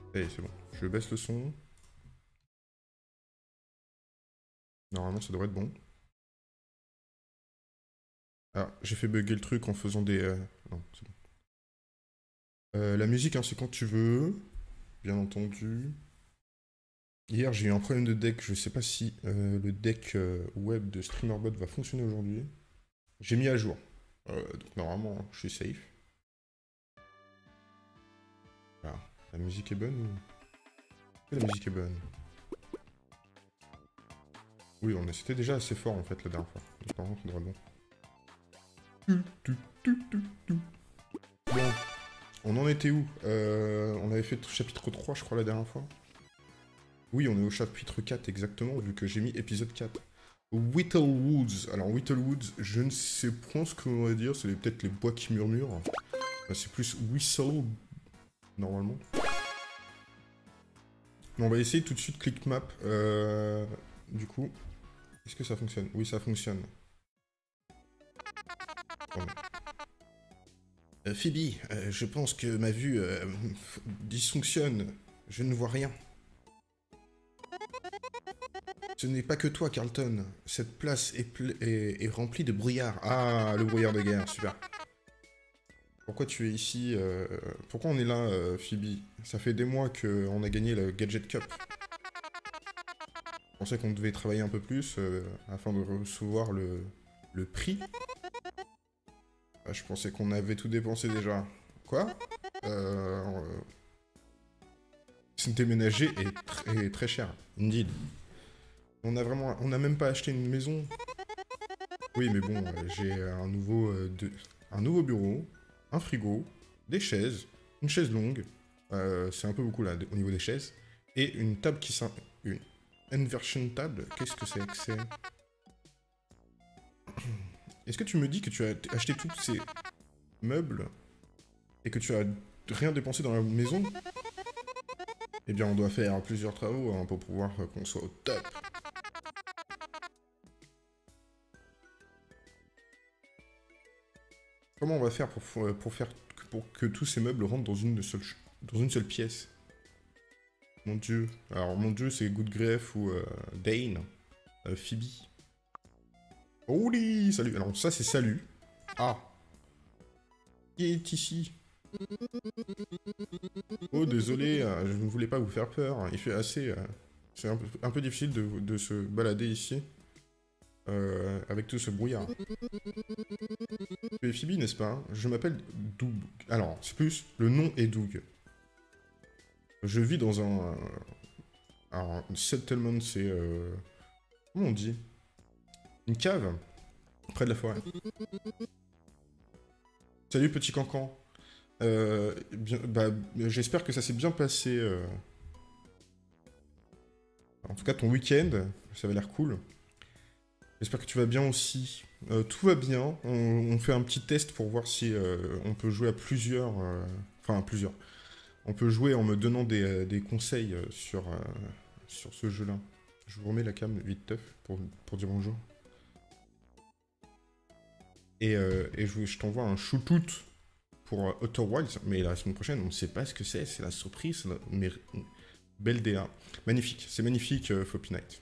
Allez, c'est bon. Je baisse le son. Normalement, ça devrait être bon. Ah, j'ai fait bugger le truc en faisant des... Non, c'est bon. La musique, hein, c'est quand tu veux, bien entendu. Hier, j'ai eu un problème de deck. Je sais pas si le deck web de StreamerBot va fonctionner aujourd'hui. J'ai mis à jour. Donc normalement, je suis safe. Ah, la musique est bonne ou... La musique est bonne. Oui, c'était déjà assez fort en fait la dernière fois. Donc par contre, on devrait bon. Bon, on en était où On avait fait le chapitre 3, je crois, la dernière fois. Oui, on est au chapitre 4 exactement, vu que j'ai mis épisode 4. Whittlewoods. Alors, Whittlewoods, je ne sais point ce qu'on va dire, c'est peut-être les bois qui murmurent. C'est plus whistle, normalement. Bon, on va essayer tout de suite click map. Du coup, est-ce que ça fonctionne? Oui, ça fonctionne. Bon. Phoebe, je pense que ma vue dysfonctionne. Je ne vois rien. Ce n'est pas que toi, Carlton. Cette place est remplie de brouillard. Ah, le brouillard de guerre, super. Pourquoi tu es ici Pourquoi on est là, Phoebe? Ça fait des mois qu'on a gagné le Gadget Cup. Je pensais qu'on devait travailler un peu plus afin de recevoir le prix. Ah, je pensais qu'on avait tout dépensé déjà. Quoi Déménager est très cher. Indeed. On n'a même pas acheté une maison. Oui, mais bon, j'ai un nouveau bureau, un frigo, des chaises, une chaise longue. C'est un peu beaucoup là au niveau des chaises. Et une table une inversion table. Qu'est-ce que c'est que c'est? Est-ce que tu me dis que tu as acheté tous ces meubles et que tu as rien dépensé dans la maison? Eh bien, on doit faire plusieurs travaux hein, pour pouvoir qu'on soit au top. Comment on va faire pour que tous ces meubles rentrent dans une seule pièce? Mon dieu. Alors, mon dieu, c'est Goodgref ou Dane. Phoebe. Holy, salut. Alors, ça, c'est salut. Ah, qui est ici? Oh, désolé, je ne voulais pas vous faire peur. Il fait assez... c'est un peu difficile de se balader ici. Avec tout ce brouillard. Tu es Phoebe, n'est-ce pas? Je m'appelle Doug. Alors, c'est plus... Le nom est Doug. Je vis dans un... alors, un settlement, c'est... comment on dit? Une cave, près de la forêt. Salut, petit cancan. Bah, j'espère que ça s'est bien passé. En tout cas, ton week-end, ça avait l'air cool. J'espère que tu vas bien aussi. Tout va bien. On fait un petit test pour voir si on peut jouer à plusieurs. Enfin, à plusieurs. On peut jouer en me donnant des conseils sur ce jeu-là. Je vous remets la cam vite teuf pour dire bonjour. Et je t'envoie un shootout pour Outer Wilds, mais la semaine prochaine, on ne sait pas ce que c'est la surprise, mais belle DA. Magnifique, c'est magnifique, Floppy Knight.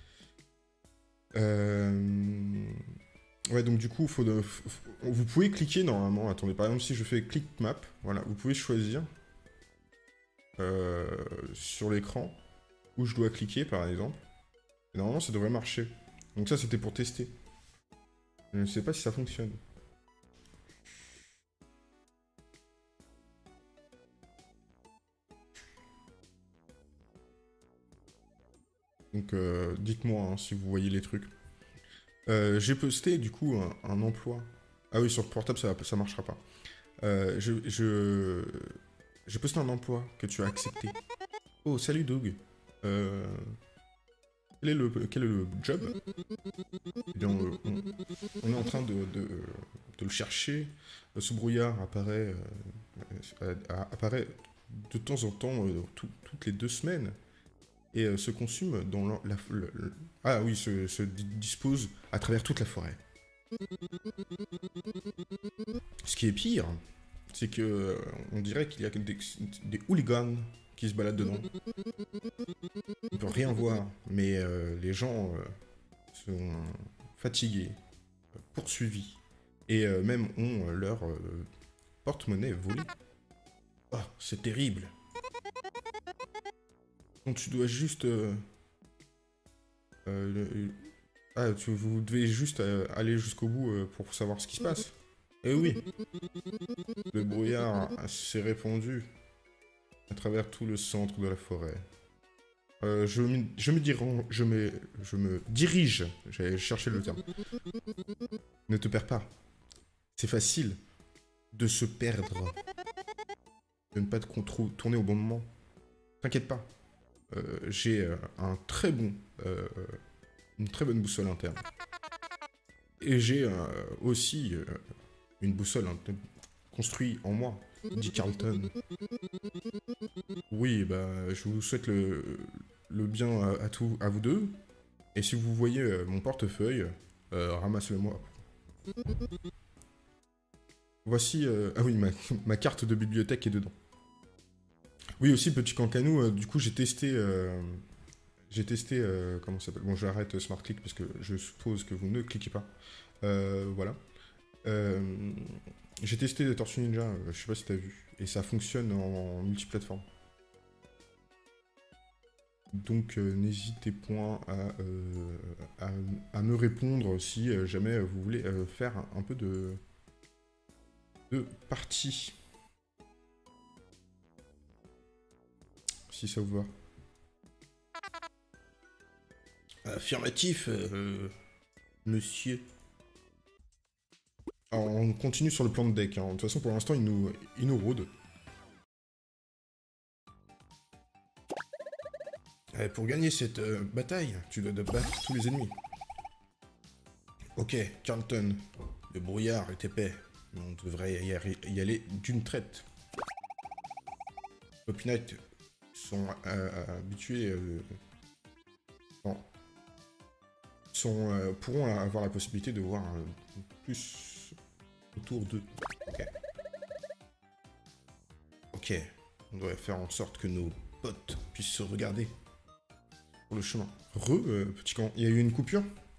Ouais, donc du coup, vous pouvez cliquer normalement. Attendez, par exemple, si je fais click map, voilà, vous pouvez choisir sur l'écran où je dois cliquer, par exemple. Et normalement, ça devrait marcher. Donc ça, c'était pour tester. Je ne sais pas si ça fonctionne. Donc dites-moi hein, si vous voyez les trucs. J'ai posté du coup un emploi. Ah oui, sur le portable ça marchera pas. J'ai posté un emploi que tu as accepté. Oh, salut Doug. Euh, quel est le job? Eh bien, on est en train de le chercher. Ce brouillard apparaît de temps en temps, toutes les 2 semaines, et se consume dans ah oui, se dispose à travers toute la forêt. Ce qui est pire, c'est que on dirait qu'il y a des hooligans qui se baladent dedans. On peut rien voir, mais les gens sont fatigués, poursuivis, et même ont leur porte-monnaie volé. Oh, c'est terrible. Donc tu dois juste... vous devez juste aller jusqu'au bout pour savoir ce qui se passe. Eh oui, le brouillard s'est répandu à travers tout le centre de la forêt. Je me dirige, j'allais chercher le terme. Ne te perds pas. C'est facile de se perdre, de ne pas te tourner au bon moment. T'inquiète pas. J'ai une très bonne boussole interne. Et j'ai aussi une boussole construite en moi, dit Carlton. Oui, bah, je vous souhaite le bien à vous deux. Et si vous voyez mon portefeuille, ramassez-le-moi. Voici... ah oui, ma carte de bibliothèque est dedans. Oui, aussi, petit cancanou, du coup, j'ai testé... comment ça s'appelle? Bon, j'arrête Smart Click parce que je suppose que vous ne cliquez pas. Voilà. J'ai testé Tortue Ninja, je sais pas si t'as vu. Et ça fonctionne en multiplateforme. Donc n'hésitez point à me répondre si jamais vous voulez faire un peu de partie. Si ça vous va. Affirmatif, monsieur. Alors, on continue sur le plan de deck. Hein. De toute façon, pour l'instant, il nous rôde. Pour gagner cette bataille, tu dois battre tous les ennemis. Ok, Carlton, le brouillard est épais, mais on devrait y aller d'une traite. Poppy Knight sont habitués... pourront avoir la possibilité de voir plus autour d'eux. Ok. Ok, on devrait faire en sorte que nos potes puissent se regarder pour le chemin. Petit camp, il y a eu une coupure?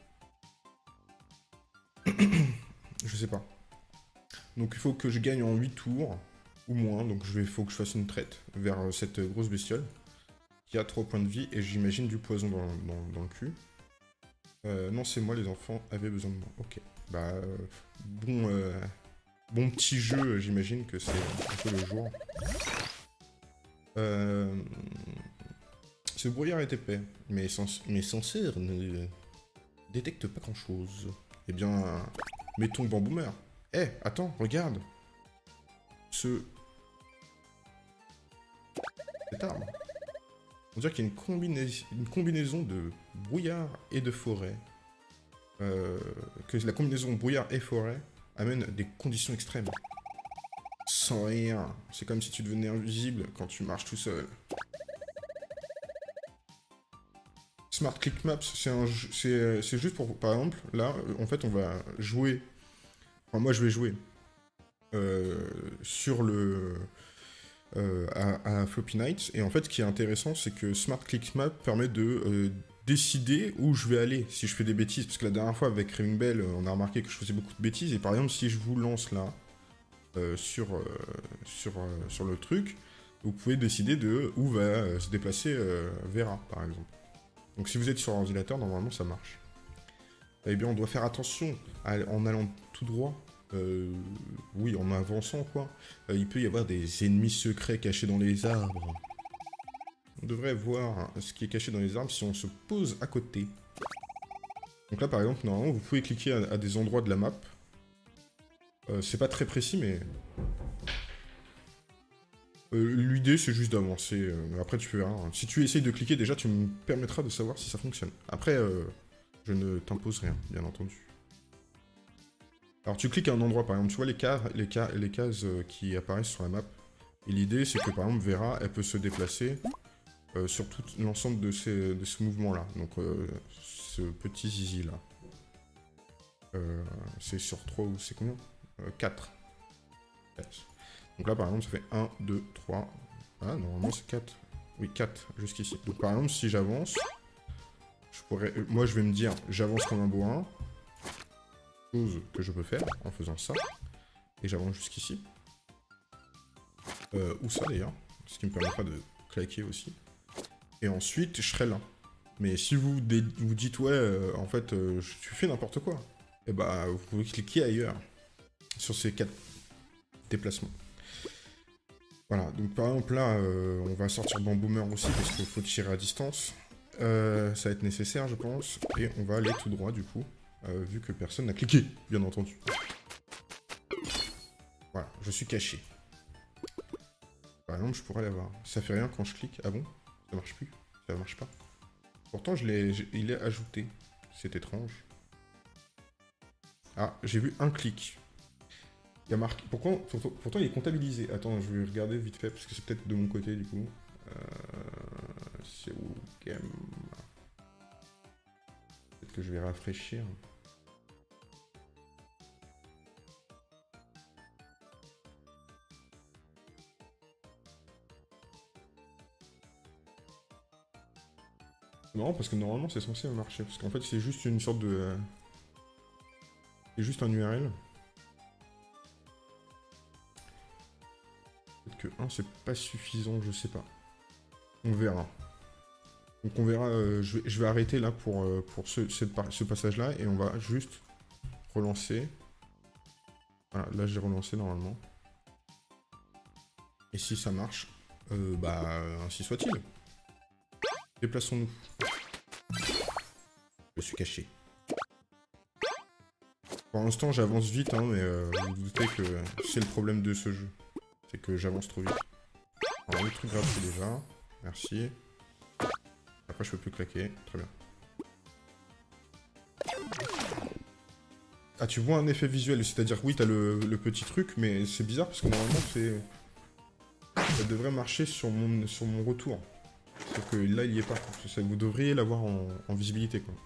Je sais pas. Donc il faut que je gagne en 8 tours, ou moins, donc il faut que je fasse une traite vers cette grosse bestiole, qui a 3 points de vie, et j'imagine du poison dans le cul. Non, c'est moi, les enfants avaient besoin de moi. Ok. Bah, bon petit jeu, j'imagine que c'est un peu le jour. Ce brouillard est épais, mais Senseur ne détecte pas grand-chose. Eh bien, mettons Bamboomer. Eh, attends, regarde. Cette arme. On dirait qu'il y a une combinaison de brouillard et de forêt. Que la combinaison brouillard et forêt amène des conditions extrêmes. Sans rien. C'est comme si tu devenais invisible quand tu marches tout seul. Smart Click Maps, c'est juste pour... Par exemple, là, en fait, on va jouer... Enfin, moi, je vais jouer sur le... à Floppy Knight. Et en fait, ce qui est intéressant, c'est que Smart Click Map permet de décider où je vais aller si je fais des bêtises. Parce que la dernière fois, avec Ring Bell, on a remarqué que je faisais beaucoup de bêtises. Et par exemple, si je vous lance là, sur le truc, vous pouvez décider de où va se déplacer Vera, par exemple. Donc si vous êtes sur l'ordinateur, normalement, ça marche. Eh bien, on doit faire attention en allant tout droit. Oui, en avançant, quoi. Il peut y avoir des ennemis secrets cachés dans les arbres. On devrait voir ce qui est caché dans les arbres si on se pose à côté. Donc là, par exemple, normalement, vous pouvez cliquer à des endroits de la map. C'est pas très précis, mais... l'idée, c'est juste d'avancer. Après, tu verras. Hein. Si tu essayes de cliquer, déjà, tu me permettras de savoir si ça fonctionne. Après, je ne t'impose rien, bien entendu. Alors tu cliques à un endroit, par exemple, tu vois les cases qui apparaissent sur la map. Et l'idée, c'est que par exemple, Vera, elle peut se déplacer sur tout l'ensemble de ce mouvement-là. Donc ce petit zizi-là. C'est sur 3 ou c'est combien 4. Donc là, par exemple, ça fait 1, 2, 3. Ah, normalement, c'est 4. Oui, 4 jusqu'ici. Donc par exemple, si j'avance, je pourrais... Moi, je vais me dire, j'avance comme un bourrin. Chose que je peux faire en faisant ça. Et j'avance jusqu'ici. Ou ça d'ailleurs. Ce qui me permettra de claquer aussi. Et ensuite, je serai là. Mais si vous dites, ouais, en fait, tu fais n'importe quoi. Et bah, vous pouvez cliquer ailleurs. Sur ces 4 déplacements. Voilà, donc par exemple là, on va sortir Bamboomer aussi parce qu'il faut tirer à distance. Ça va être nécessaire, je pense. Et on va aller tout droit du coup, vu que personne n'a cliqué, bien entendu. Voilà, je suis caché. Par exemple, je pourrais l'avoir. Ça fait rien quand je clique. Ah bon? Ça marche plus? Ça marche pas. Pourtant, il est ajouté. C'est étrange. Ah, j'ai vu un clic. Il y a marqué... Pourtant, il est comptabilisé. Attends, je vais regarder vite fait, parce que c'est peut-être de mon côté, du coup. C'est où game? Peut-être que je vais rafraîchir. C'est marrant, parce que normalement, c'est censé marcher. Parce qu'en fait, c'est juste une sorte de... C'est juste un URL. Peut-être que 1, c'est pas suffisant, je sais pas. On verra. Donc on verra, je vais arrêter là pour ce passage-là, et on va juste relancer. Voilà, là j'ai relancé normalement. Et si ça marche, bah ainsi soit-il. Déplaçons-nous. Je suis caché. Pour l'instant j'avance vite, hein, mais vous vous doutez que c'est le problème de ce jeu. C'est que j'avance trop vite. Alors le truc gratuit déjà, merci. Après je peux plus claquer, très bien. Ah, tu vois un effet visuel, c'est-à-dire oui, t'as le petit truc, mais c'est bizarre parce que normalement c'est... Ça devrait marcher sur mon retour. Sauf que là, il y est pas. Ça, vous devriez l'avoir en visibilité, quoi.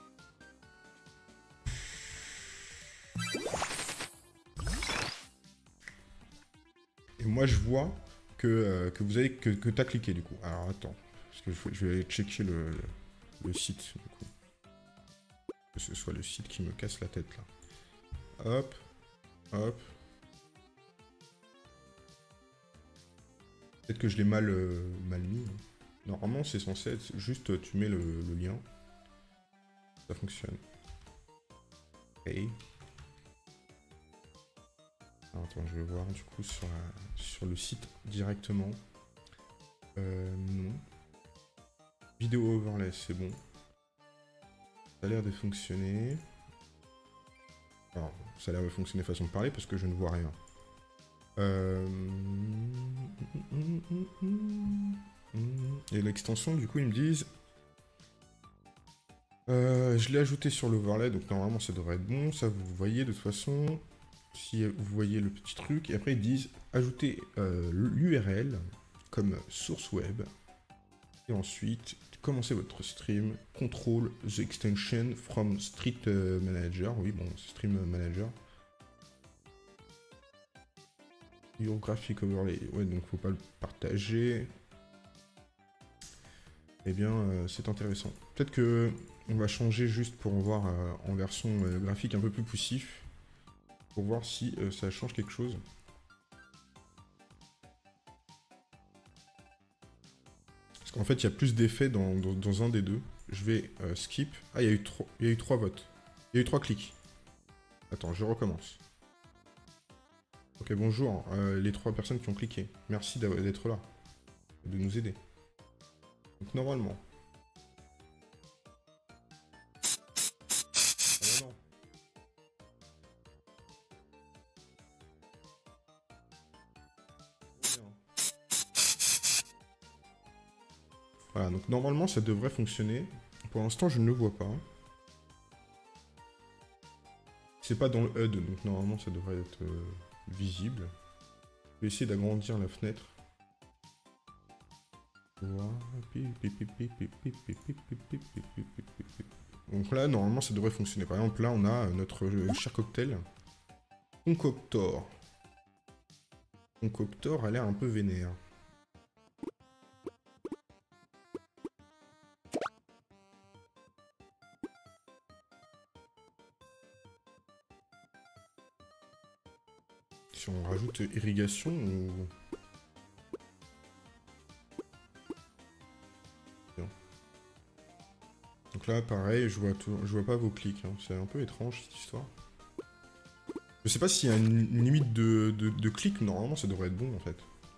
Et moi, je vois que vous avez que t'as cliqué, du coup. Alors, attends. Parce que je vais aller checker le site, du coup. Que ce soit le site qui me casse la tête, là. Hop. Hop. Peut-être que je l'ai mal mis. Hein. Normalement, c'est censé être juste, tu mets le lien. Ça fonctionne. Ok. Alors, attends, je vais voir du coup sur le site directement. Non. Vidéo overlay, c'est bon. Ça a l'air de fonctionner. Alors, ça a l'air de fonctionner façon de parler parce que je ne vois rien. Et l'extension, du coup, ils me disent... je l'ai ajouté sur l'overlay, donc normalement ça devrait être bon. Ça, vous voyez de toute façon, si vous voyez le petit truc. Et après, ils disent ajouter l'URL comme source web. Et ensuite, commencez votre stream. Control the extension from Street Manager. Oui, bon, Stream Manager. Your graphic overlay. Ouais, donc faut pas le partager. Eh bien, c'est intéressant. Peut-être que on va changer juste pour voir en version graphique un peu plus poussif. Pour voir si ça change quelque chose. Parce qu'en fait, il y a plus d'effets dans un des deux. Je vais skip. Ah, il y a eu 3 votes. Il y a eu 3 clics. Attends, je recommence. Ok, bonjour, les 3 personnes qui ont cliqué. Merci d'être là. De nous aider. Donc, normalement. Ah, non. Voilà, donc normalement ça devrait fonctionner. Pour l'instant je ne le vois pas. C'est pas dans le HUD, donc normalement ça devrait être visible. Je vais essayer d'agrandir la fenêtre. Donc là normalement ça devrait fonctionner. Par exemple là on a notre cher cocktail. Concoctor. Concoctor a l'air un peu vénère. si on rajoute irrigation ou... Bien. Donc là, pareil, je vois pas vos clics. Hein. C'est un peu étrange, cette histoire. Je sais pas s'il y a une limite de clics. Normalement, ça devrait être bon, en fait.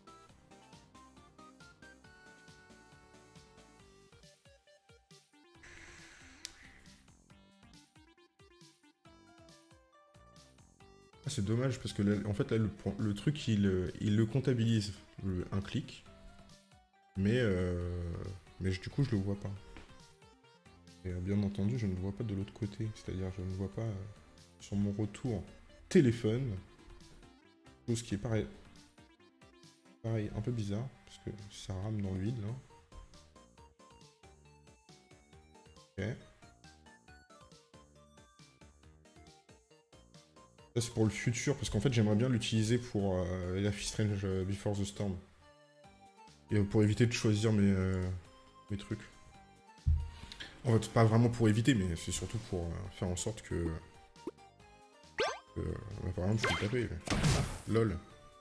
Ah, c'est dommage, parce que là, en fait, là, le truc, il le comptabilise, un clic. Mais du coup, je le vois pas. Et bien entendu, je ne le vois pas de l'autre côté. C'est-à-dire, je ne le vois pas sur mon retour téléphone. Chose qui est pareil, un peu bizarre, parce que ça rame dans le vide, là. Ok. Ça, c'est pour le futur, parce qu'en fait, j'aimerais bien l'utiliser pour Life is Strange Before the Storm. Et pour éviter de choisir mes trucs. En fait, pas vraiment pour éviter, mais c'est surtout pour faire en sorte que... par exemple, je peux taper. Lol.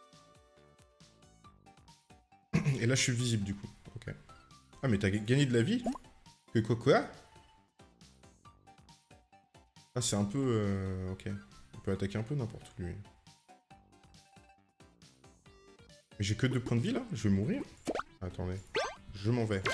Et là, je suis visible, du coup. Ok. Ah, mais t'as gagné de la vie? Que quoi? Ah, c'est un peu... ok. On peut attaquer un peu n'importe où, lui. Mais j'ai que 2 points de vie, là? Je vais mourir? Attendez. Je m'en vais.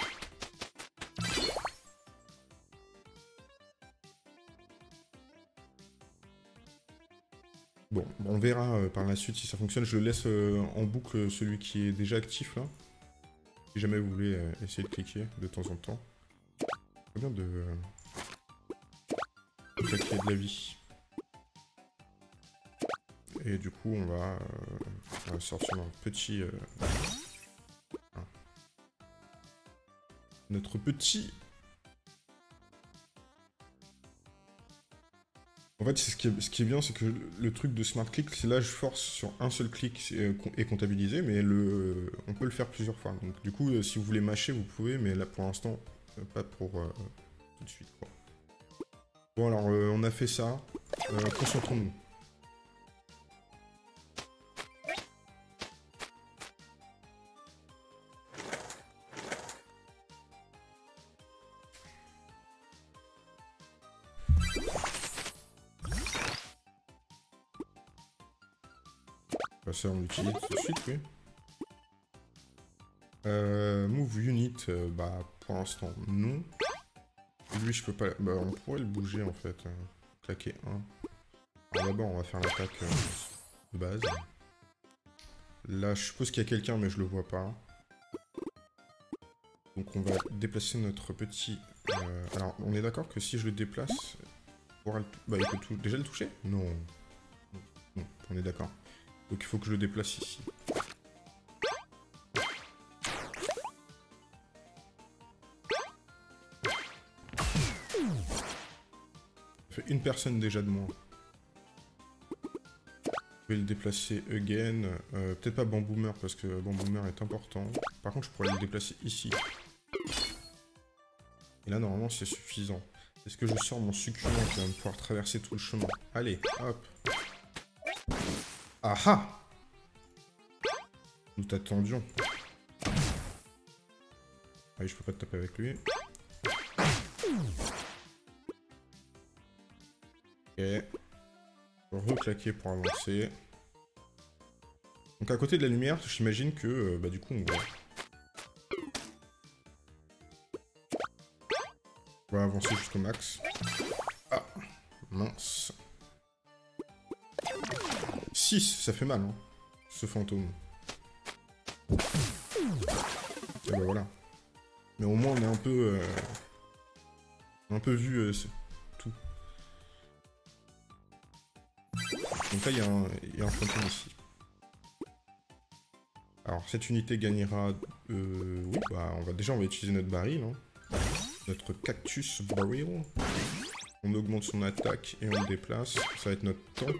Bon, on verra par la suite si ça fonctionne. Je laisse en boucle celui qui est déjà actif, là. Si jamais vous voulez essayer de cliquer de temps en temps. C'est bien de claquer de la vie. Et du coup, on va sortir notre petit... notre petit... En fait, ce qui est bien, c'est que le truc de Smart Click, c'est là, je force sur un seul clic et comptabilisé, mais on peut le faire plusieurs fois. Donc du coup, si vous voulez mâcher, vous pouvez, mais là, pour l'instant, pas pour tout de suite, quoi. Bon, alors, on a fait ça. Concentrons-nous. Ça, on l'utilise tout de suite, oui. Move unit, bah, pour l'instant, non. Lui, je peux pas... Bah, on pourrait le bouger, en fait. Claquer 1. Alors d'abord, on va faire l'attaque de base. Là, je suppose qu'il y a quelqu'un, mais je le vois pas. Donc, on va déplacer notre petit... alors, on est d'accord que si je le déplace... Bah, il peut déjà le toucher? Non. Non, on est d'accord. Donc, il faut que je le déplace ici. Ça fait une personne déjà de moins. Je vais le déplacer again. Peut-être pas Bamboomer parce que Bamboomer est important. Par contre, je pourrais le déplacer ici. Et là, normalement, c'est suffisant. Est-ce que je sors mon succulent qui va me pouvoir traverser tout le chemin? Allez, hop. Ah ah! Nous t'attendions. Ah oui, je peux pas te taper avec lui. Ok. Reclaquer pour avancer. Donc à côté de la lumière, j'imagine que bah du coup on va avancer jusqu'au max. Ah, mince. 6, ça fait mal, hein, ce fantôme. Et bah voilà. Mais au moins on est un peu vu tout. Donc là il y a un fantôme ici. Alors cette unité gagnera... oui, bah on va utiliser notre baril, hein. Notre cactus barrel. On augmente son attaque et on le déplace. Ça va être notre tank.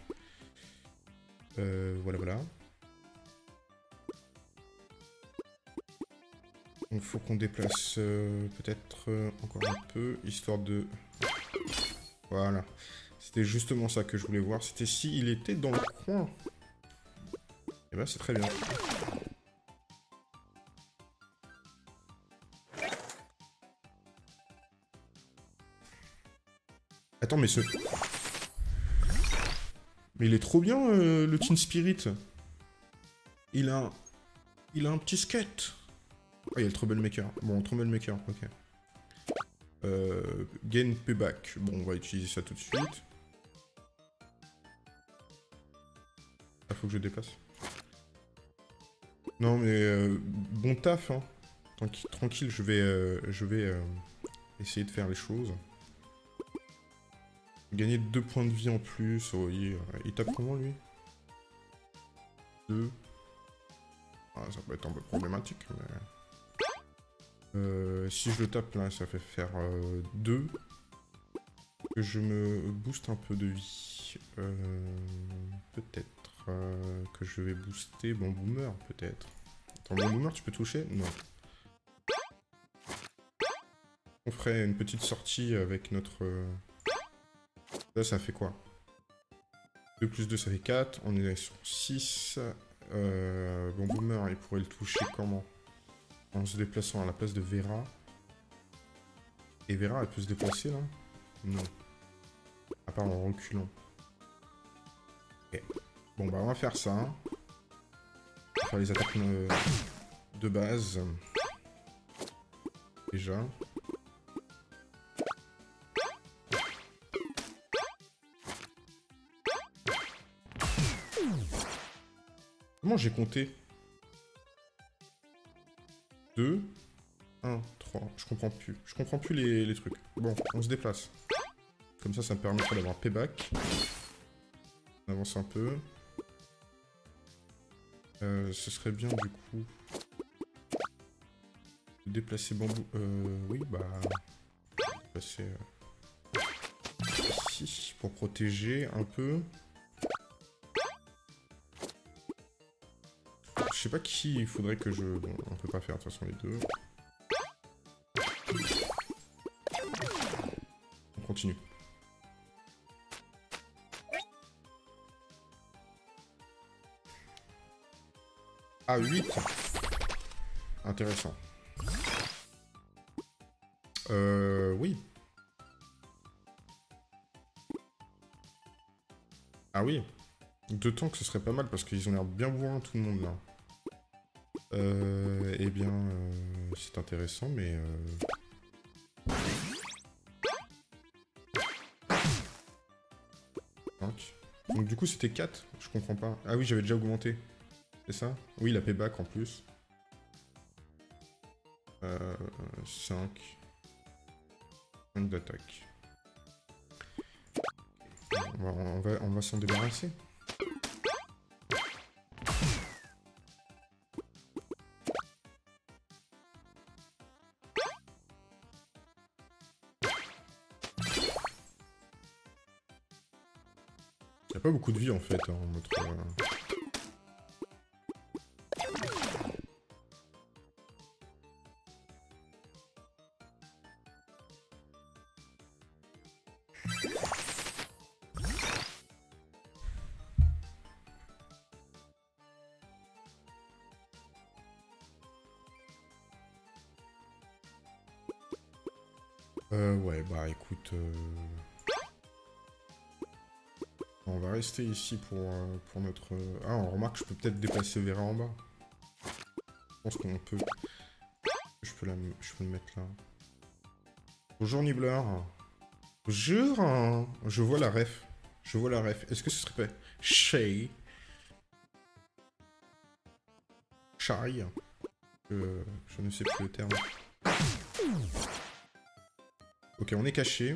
Voilà. Il faut qu'on déplace peut-être encore un peu, histoire de... Voilà. C'était justement ça que je voulais voir. C'était s'il était dans le coin. Et bah c'est très bien. Attends, mais ce... Mais il est trop bien, le Teen Spirit. Il a un petit skate. Ah, il y a le Troublemaker. Bon, Troublemaker, ok. Gain payback. Bon, on va utiliser ça tout de suite. Ah, faut que je dépasse. Non, mais bon taf, hein. Tranquille, je vais essayer de faire les choses. Gagner 2 points de vie en plus. Oh, il tape comment, lui? 2. Ah, ça peut être un peu problématique, mais... si je le tape là, ça fait faire 2. Que je me booste un peu de vie. Peut-être que je vais booster Bon Boomer, peut-être. Attends, Bon Boomer, tu peux toucher? Non. On ferait une petite sortie avec notre... Là, ça fait quoi? 2 plus 2, ça fait 4. On est sur 6. Bon Boomer, il pourrait le toucher comment? En se déplaçant à la place de Vera. Et Vera, elle peut se déplacer, là? Non. À part en reculant. Okay. Bon, bah, on va faire ça. On va faire les attaques de base. Déjà. Comment j'ai compté? 2, 1, 3. Je comprends plus. Je comprends plus les trucs. Bon, on se déplace. Comme ça me permettra d'avoir payback. On avance un peu. Ce serait bien, du coup... de déplacer bambou... oui, bah... Déplacer... ici, pour protéger un peu. Je sais pas qui il faudrait que je... Bon, on peut pas faire de toute façon les deux. On continue. Ah, 8. Intéressant. Oui. Ah oui. 2 tanks, ce serait pas mal parce qu'ils ont l'air bien bourrins tout le monde là. Eh bien, c'est intéressant, mais... Donc du coup, c'était 4, je comprends pas. Ah oui, j'avais déjà augmenté. C'est ça? Oui, la payback en plus. 5. 5 d'attaque. On va s'en débarrasser. Il n'y a pas beaucoup de vie en fait, hein, notre... Ouais, bah écoute... On va rester ici pour notre... Ah, on remarque, je peux peut-être déplacer Vera en bas. Je pense qu'on peut... Je peux le mettre là. Bonjour Nibbler. Bonjour. Je vois la ref. Je vois la ref. Est-ce que ce serait pas... Shay. Shy. Je ne sais plus le terme. Ok, on est caché.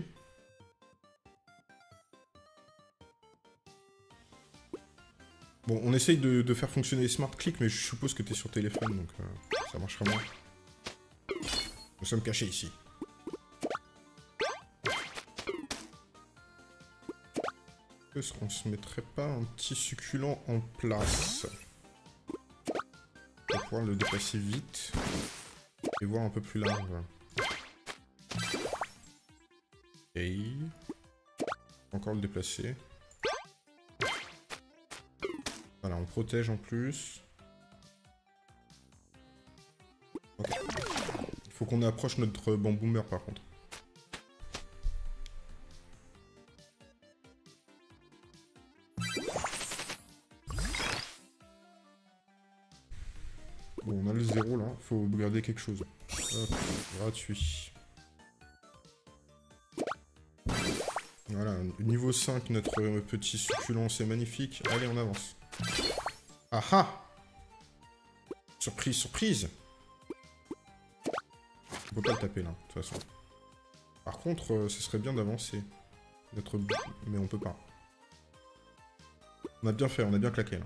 Bon, on essaye de faire fonctionner les smart clicks, mais je suppose que tu es sur téléphone, donc ça marchera moins. Nous sommes cachés ici. Est-ce qu'on se mettrait pas un petit succulent en place? Pour pouvoir le déplacer vite. Et voir un peu plus large. Ok. Encore le déplacer. Voilà, on protège en plus. Okay. Il faut qu'on approche notre bamboomer par contre. Bon, on a le 0 là, faut garder quelque chose. Hop, gratuit. Voilà, niveau 5, notre petit succulent, c'est magnifique. Allez, on avance. Ah ah! Surprise, surprise! On peut pas le taper là, de toute façon. Par contre, ce serait bien d'avancer. Mais on peut pas. On a bien fait, on a bien claqué là.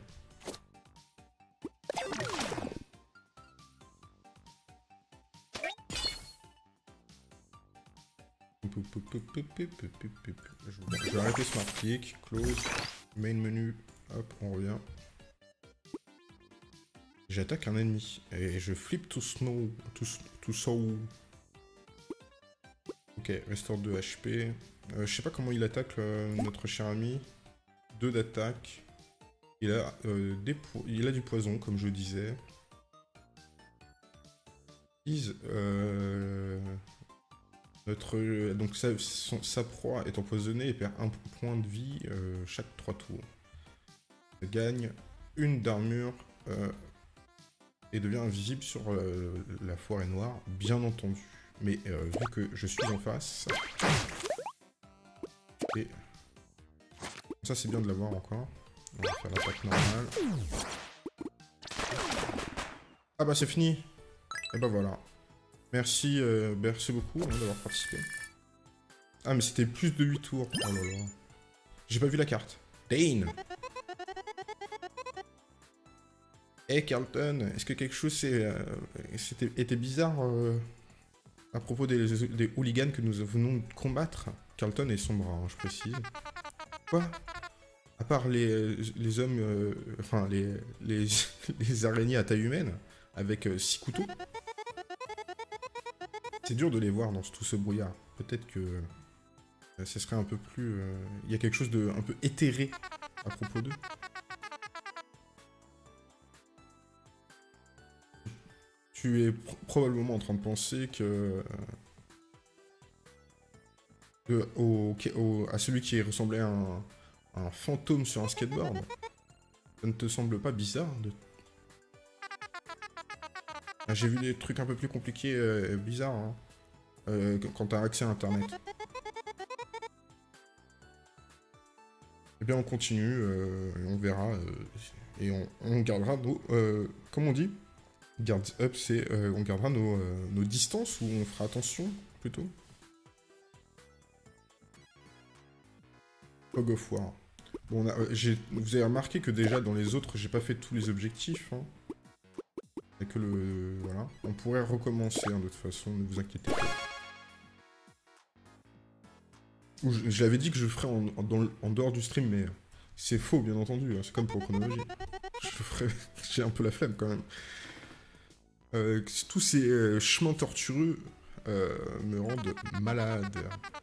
Je vais arrêter Smart Click, close, main menu, hop, on revient. J'attaque un ennemi et je flippe tout snow, tout saut. Ok, restore 2 HP. Je sais pas comment il attaque notre cher ami. 2 d'attaque. Il a du poison, comme je disais. Donc sa proie est empoisonnée et perd 1 point de vie chaque 3 tours. Elle gagne 1 d'armure et devient invisible sur la forêt noire, bien entendu. Mais vu que je suis en face... Et... Ça c'est bien de l'avoir encore. On va faire l'attaque normale. Ah bah c'est fini. Et bah voilà. Merci, merci beaucoup d'avoir participé. Ah mais c'était plus de 8 tours. Oh là là. J'ai pas vu la carte. Dane. Hey Carlton, est-ce que quelque chose était bizarre à propos des hooligans que nous venons de combattre? Carlton est son bras, hein, je précise. Quoi? À part les hommes, enfin les araignées à taille humaine, avec 6 couteaux. C'est dur de les voir dans tout ce brouillard. Peut-être que ce serait un peu plus... Il y a quelque chose de un peu éthéré à propos d'eux. Tu es probablement en train de penser que... à celui qui ressemblait à un fantôme sur un skateboard. Ça ne te semble pas bizarre de... Ah, j'ai vu des trucs un peu plus compliqués, bizarres, hein, quand t'as accès à Internet. Eh bien, on continue, et on verra, et on gardera nos... comme on dit, guards up, c'est... on gardera nos distances, ou on fera attention, plutôt. Fog of War. Bon, vous avez remarqué que déjà, dans les autres, j'ai pas fait tous les objectifs, hein. Et que voilà. On pourrait recommencer, hein, de toute façon, ne vous inquiétez pas. J'avais dit que je ferais en dehors du stream, mais c'est faux, bien entendu. Hein, c'est comme pour Chronologie. J'ai un peu la flemme, quand même. Tous ces chemins tortueux me rendent malade.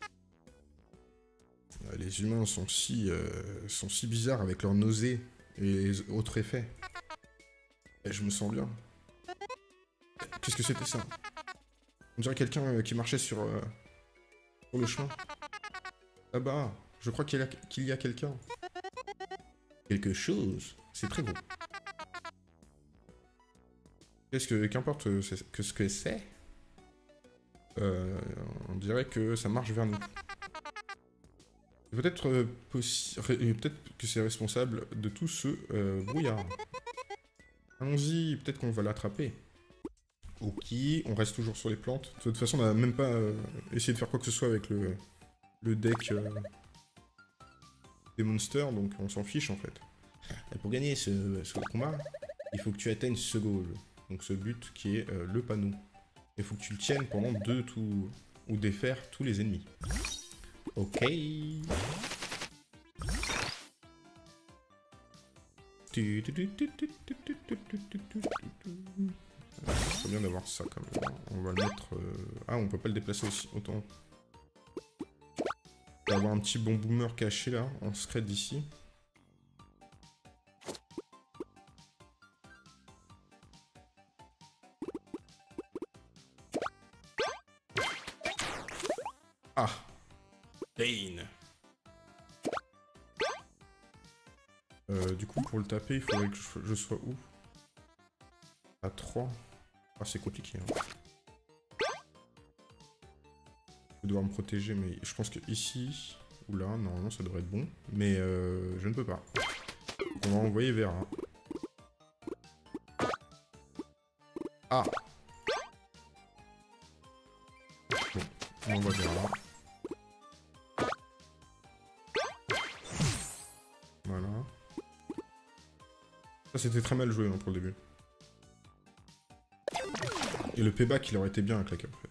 Les humains sont si bizarres avec leurs nausées et autres effets. Et je me sens bien. Qu'est-ce que c'était ça? On dirait quelqu'un qui marchait sur le chemin. Ah bah, je crois qu'il y a quelqu'un. Quelque chose. C'est très beau. Qu'importe ce que c'est, on dirait que ça marche vers nous. Peut-être que c'est responsable de tout ce brouillard. Allons-y, peut-être qu'on va l'attraper. Ok, on reste toujours sur les plantes. De toute façon, on n'a même pas essayé de faire quoi que ce soit avec le deck des monsters, donc on s'en fiche en fait. Et pour gagner ce combat, il faut que tu atteignes ce goal. Donc ce but qui est le panneau. Il faut que tu le tiennes pendant 2 tours. Ou défaire tous les ennemis. Ok. C'est bien d'avoir ça quand même. On va le mettre... Ah, on peut pas le déplacer aussi autant. On va avoir un petit bon boomer caché là, en secret d'ici. Ah. Dane. Du coup, pour le taper, il faudrait que je sois où? À 3. Ah, c'est compliqué. Hein. Je vais devoir me protéger, mais je pense que ici, ou là, normalement, ça devrait être bon. Mais je ne peux pas. Donc, on va envoyer vers. Hein. Ah. Bon, on envoie vers là. Voilà. Ça, c'était très mal joué hein, pour le début. Et le payback, il aurait été bien avec la cape, en fait.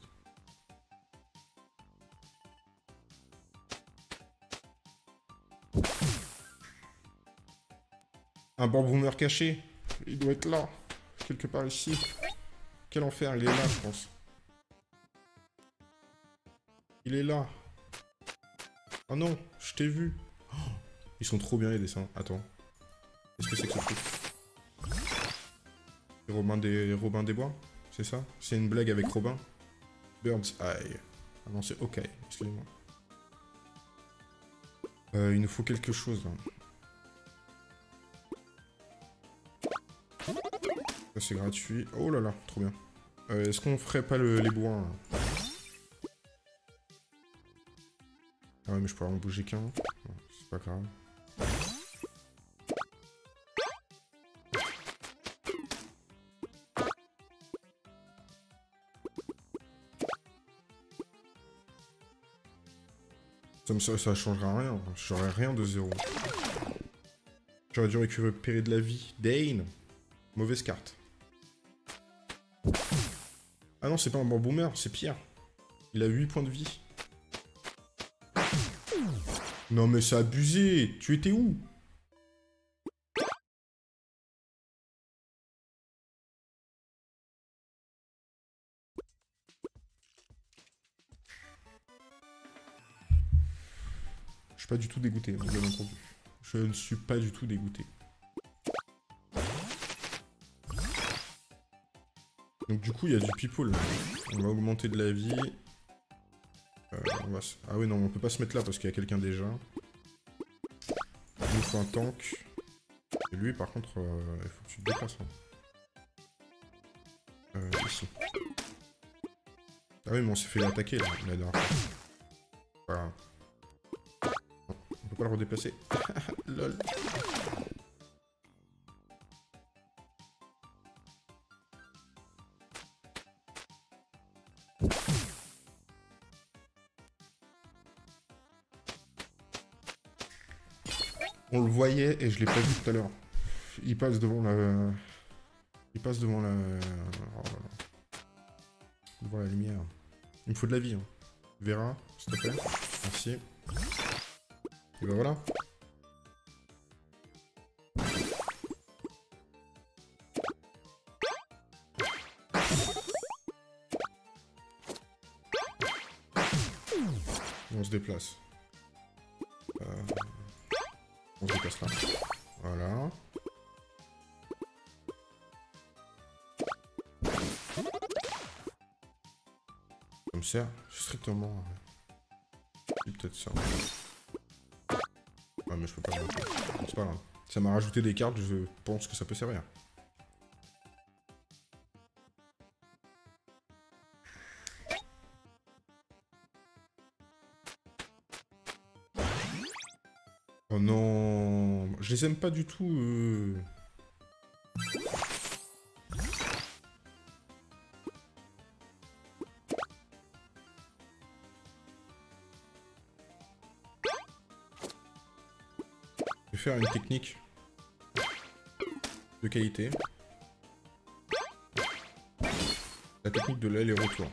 Un boomer caché. Il doit être là. Quelque part ici. Quel enfer, il est là, je pense. Il est là. Oh non, je t'ai vu. Oh, ils sont trop bien les dessins. Attends. Qu'est-ce que c'est que ce truc? Robin des Bois? C'est ça? C'est une blague avec Robin? Bird's Eye. Ah non, c'est OK. Excusez-moi. Il nous faut quelque chose, là. Ça, c'est gratuit. Oh là là, trop bien. Est-ce qu'on ferait pas les bois, là? Ah ouais, mais je pourrais en bouger qu'un. C'est pas grave. Ça changera rien. J'aurais rien de zéro. J'aurais dû récupérer de la vie. Dane. Mauvaise carte. Ah non, c'est pas un bon boomer, c'est pire. Il a 8 points de vie. Non mais c'est abusé. Tu étais où? Je suis pas du tout dégoûté, vous l'avez entendu. Je ne suis pas du tout dégoûté. Donc du coup, il y a du people. On va augmenter de la vie. Ah oui, non, on peut pas se mettre là parce qu'il y a quelqu'un déjà. Il nous faut un tank. Et lui, par contre, il faut que tu te déplaces. Hein. Ici. Ah oui, mais on s'est fait attaquer là, la dernière fois. Voilà. On peut pas le redéplacer. Lol. On le voyait et je l'ai pas vu tout à l'heure. Il passe devant la... Il passe devant la... Oh là là. Devant la lumière. Il me faut de la vie. Hein. Vera, s'il te plaît. Merci. Et ben voilà. On se déplace. On se déplace là. Voilà. Ça me sert strictement. Peut-être ça. Ouais, mais je peux pas le monter. C'est pas grave. Ça m'a rajouté des cartes, je pense que ça peut servir. Oh non, je les aime pas du tout. Je vais faire une technique de qualité. La technique de l'aller-retour.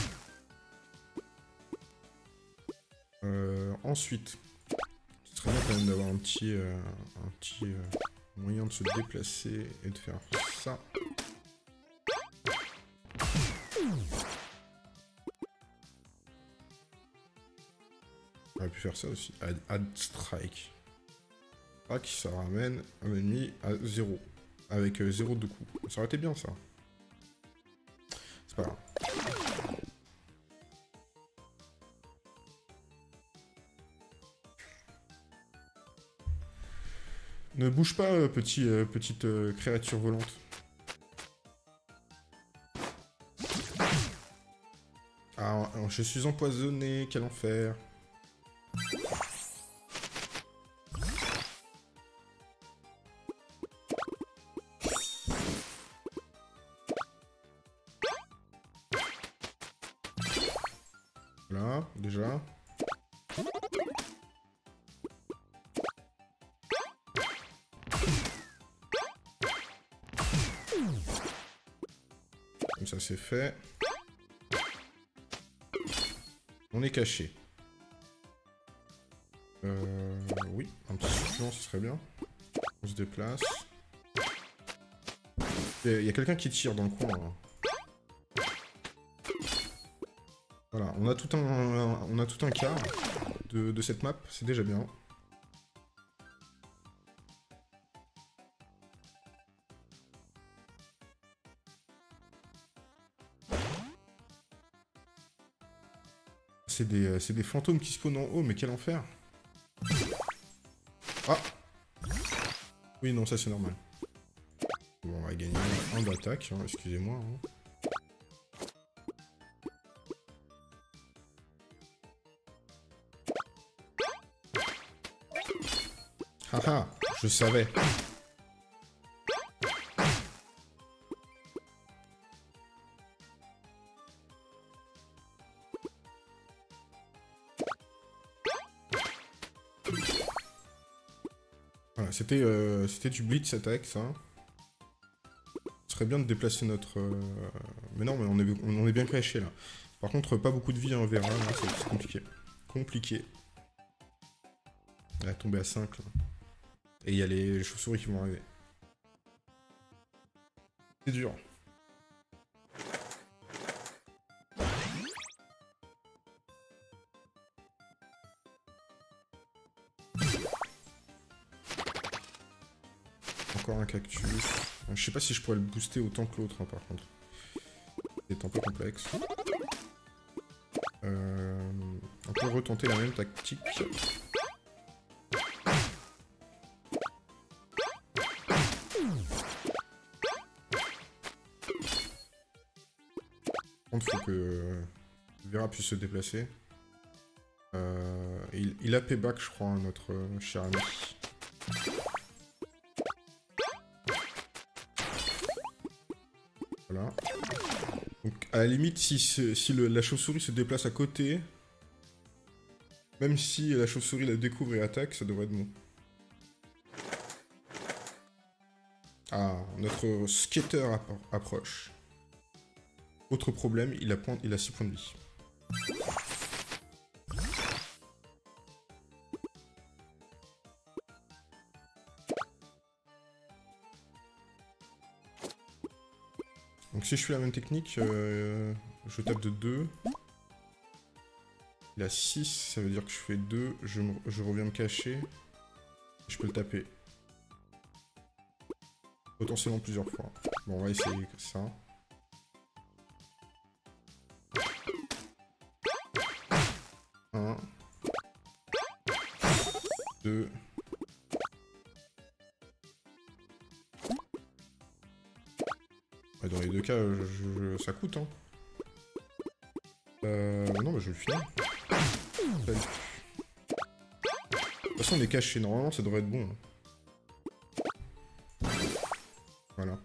Ensuite, ce serait bien quand même d'avoir un petit moyen de se déplacer et de faire ça. On aurait pu faire ça aussi. Add strike. Tac, ça ramène un ennemi à 0. Avec 0 de coup. Ça aurait été bien ça. C'est pas grave. Ne bouge pas, petite créature volante. Ah, je suis empoisonné, quel enfer. Voilà, déjà. Comme ça, c'est fait. On est caché. Oui, un petit succulent, ce serait bien. On se déplace. Il y a quelqu'un qui tire dans le coin, là. Voilà, on a tout un quart de cette map, c'est déjà bien. C'est des fantômes qui spawnent en haut, mais quel enfer. Ah. Oui, non, ça c'est normal. Bon, on va gagner un d'attaque, hein, excusez-moi. Hein. Haha, je savais. Voilà, c'était du blitz attack, ça. Ce serait bien de déplacer notre... Mais non, mais on est bien caché, là. Par contre, pas beaucoup de vie, hein, on verra, là, c'est compliqué. Compliqué. Elle a tombé à 5, là. Et il y a les chauves-souris qui vont arriver. C'est dur. Encore un cactus. Je sais pas si je pourrais le booster autant que l'autre, hein, par contre. C'est un peu complexe. On peut retenter la même tactique. Par contre, faut que Vera puisse se déplacer. Il a payback, je crois, notre cher ami. Voilà. Donc, à la limite, si la chauve-souris se déplace à côté, même si la chauve-souris la découvre et attaque, ça devrait être bon. Ah, notre skater approche. Autre problème, il a 6 points de vie. Donc si je fais la même technique, je tape de 2. Il a 6, ça veut dire que je fais 2, je reviens me cacher. Je peux le taper. Potentiellement plusieurs fois. Bon, on va essayer ça. Un. 2. Dans les deux cas, ça coûte, hein. Non, mais je vais le finir. De toute façon, on est caché. Normalement, ça devrait être bon. Voilà.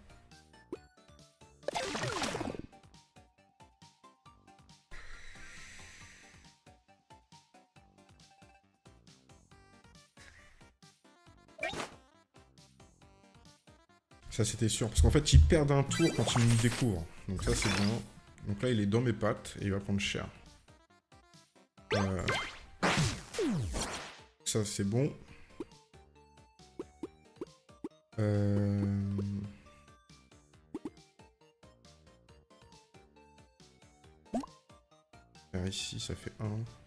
Ça, c'était sûr. Parce qu'en fait, il perd un tour quand il me découvre. Donc ça, c'est bien. Donc là, il est dans mes pattes et il va prendre cher. Ça, c'est bon. Ici, ça fait 1.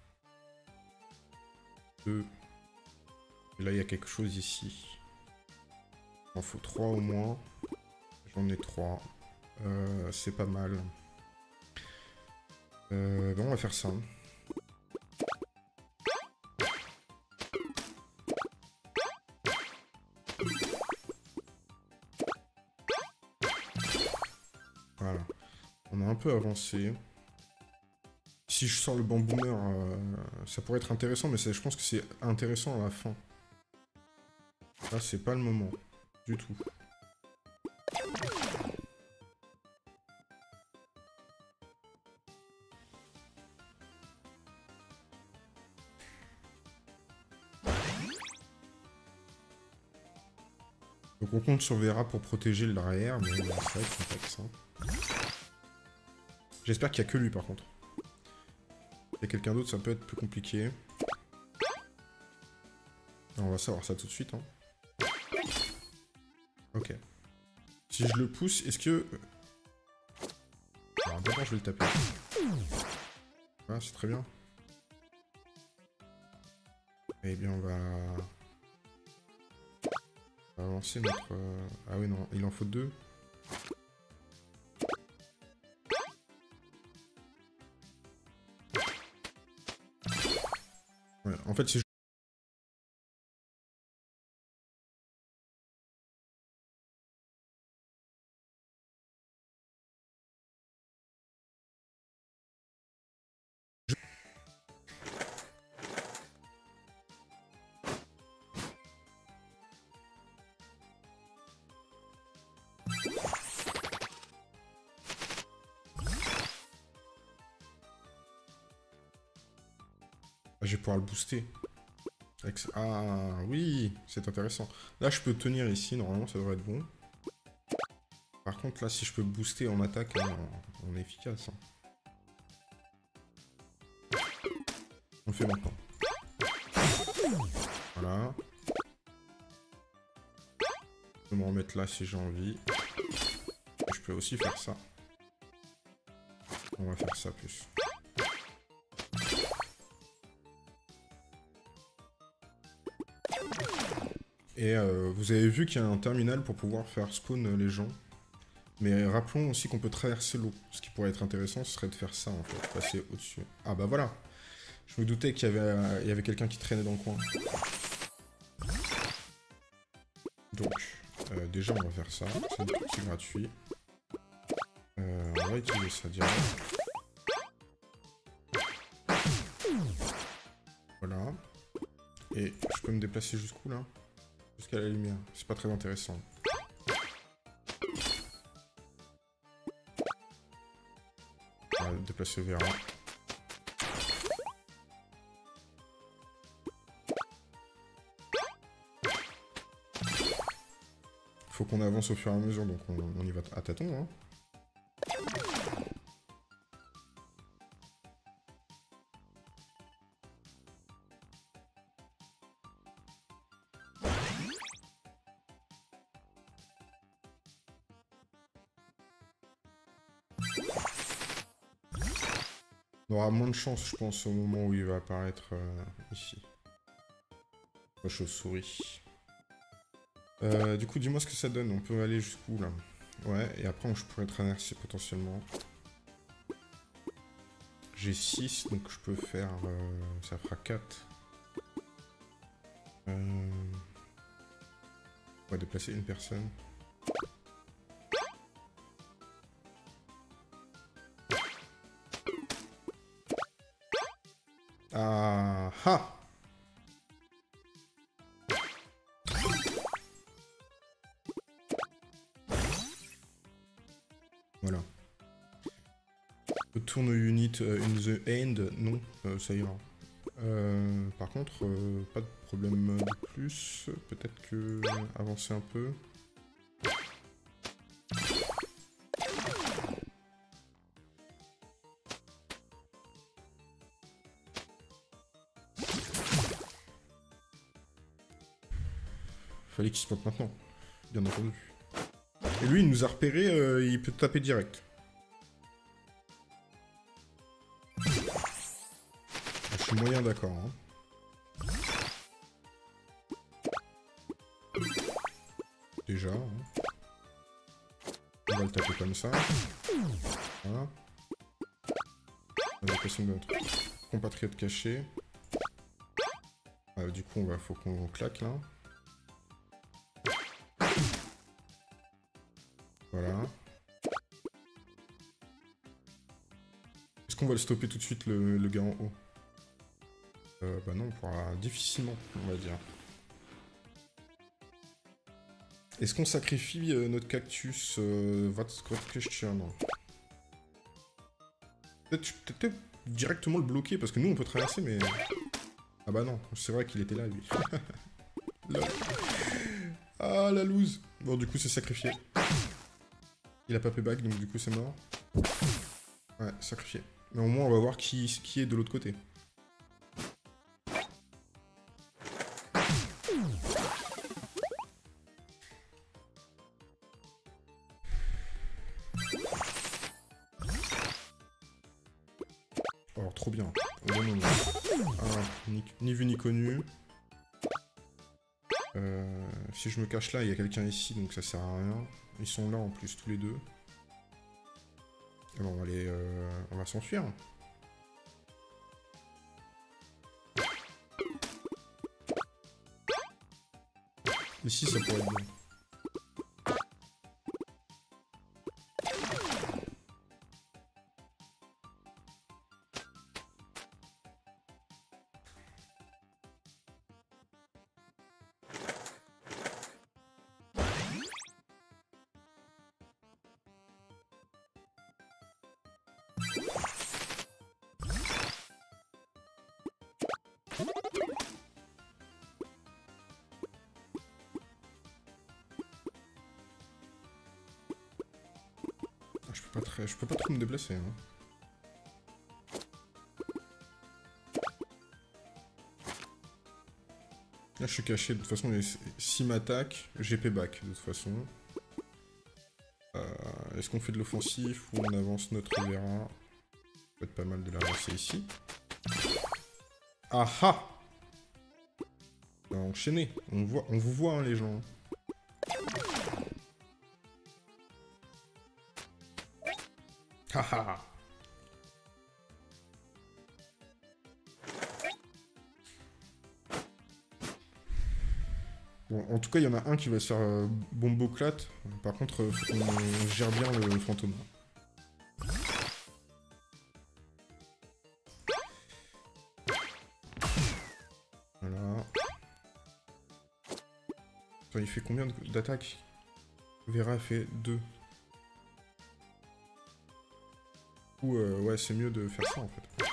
2. Et là, il y a quelque chose ici. Il en faut 3 au moins. J'en ai 3. C'est pas mal. Bon, on va faire ça. peu avancer. Si je sors le bamboomer, ça pourrait être intéressant, mais je pense que c'est intéressant à la fin. Là, c'est pas le moment. Du tout. Donc on compte sur Vera pour protéger l'arrière, mais ça va être complexe. Hein. J'espère qu'il n'y a que lui par contre. Il y a quelqu'un d'autre, ça peut être plus compliqué. On va savoir ça tout de suite. Hein. Ok. Si je le pousse, est-ce que... Alors d'abord je vais le taper. Ah, c'est très bien. Eh bien on va avancer notre... Ah oui non, il en faut 2. Ouais, en fait si je... Je vais pouvoir le booster. Ah oui, c'est intéressant. Là je peux tenir ici, normalement ça devrait être bon. Par contre là si je peux booster en attaque, hein, on est efficace. Hein. On fait maintenant. Voilà. Je peux me remettre là si j'ai envie. Je peux aussi faire ça. On va faire ça plus. Et vous avez vu qu'il y a un terminal pour pouvoir faire spawn les gens. Mais rappelons aussi qu'on peut traverser l'eau. Ce qui pourrait être intéressant, ce serait de faire ça en fait. Passer au-dessus. Ah bah voilà. Je me doutais qu'il y avait quelqu'un qui traînait dans le coin. Donc, déjà on va faire ça. C'est gratuit. On va utiliser ça direct. Voilà. Et je peux me déplacer jusqu'où là? Jusqu'à la lumière. C'est pas très intéressant. On va déplacer vers là. Faut qu'on avance au fur et à mesure, donc on y va à tâtons. Hein. On aura moins de chance, je pense, au moment où il va apparaître ici. La chauve-souris. Du coup, dis-moi ce que ça donne. On peut aller jusqu'où, là? Ouais, et après, je pourrais traverser potentiellement. J'ai 6, donc je peux faire... ça fera 4. On va déplacer une personne. Ah ah! Voilà. Tourne unit in the end, non, ça ira. Par contre, pas de problème de plus. Peut-être que avancer un peu. Fallait qu'il se plante maintenant, bien entendu. Et lui, il nous a repéré, il peut taper direct. Je suis moyen d'accord. Hein. Déjà. Hein. On va le taper comme ça. Voilà. On va passer notre compatriote caché. Du coup, faut qu'on claque là. Voilà. qu'on va le stopper tout de suite, le gars en haut? Bah non, on pourra difficilement, on va dire. Est-ce qu'on sacrifie notre cactus? That's a good question. Peut-être directement le bloquer, parce que nous on peut traverser, mais... Ah bah non, c'est vrai qu'il était là, lui. Lol. Ah, la loose. Bon, du coup, c'est sacrifié. Il a pas payback, donc du coup, c'est mort. Ouais, sacrifié. Mais au moins, on va voir qui est de l'autre côté. Alors, trop bien. Au bon moment. Ah, ni vu ni connu. Si je me cache là, il y a quelqu'un ici, donc ça sert à rien. Ils sont là en plus, tous les deux. Et bon, on va s'enfuir. Ici, ça pourrait être bien. Je peux pas trop me déplacer. Hein. Là, je suis caché. De toute façon, s'il m'attaque, j'ai payback. De toute façon. Est-ce qu'on fait de l'offensif ou on avance notre Vera? Ça peut être pas mal de l'avancer ici. Ah ah! On va enchaîner. On vous voit, hein, les gens. Haha. Bon, en tout cas, il y en a un qui va se faire bomboclate. Par contre, faut qu'on gère bien le fantôme. Voilà. Attends, il fait combien d'attaques? Vera fait 2. Ou ouais, c'est mieux de faire ça en fait.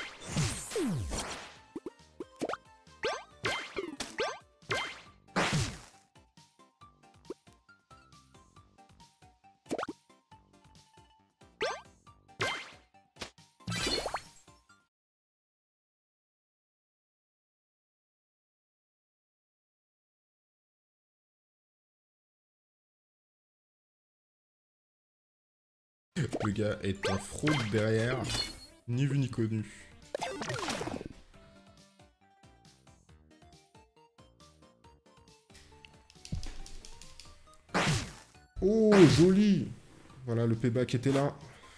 Le gars est en fraude derrière, ni vu ni connu. Oh, joli! Voilà, le payback était là.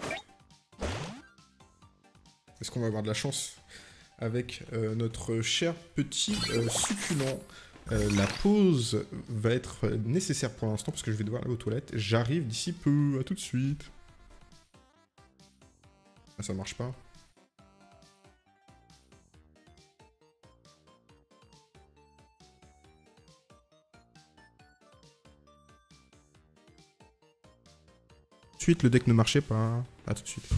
Est-ce qu'on va avoir de la chance avec notre cher petit succulent? La pause va être nécessaire pour l'instant parce que je vais devoir aller aux toilettes. J'arrive d'ici peu, à tout de suite. Ah, ça marche pas. Tout de suite, le deck ne marchait pas. À tout de suite.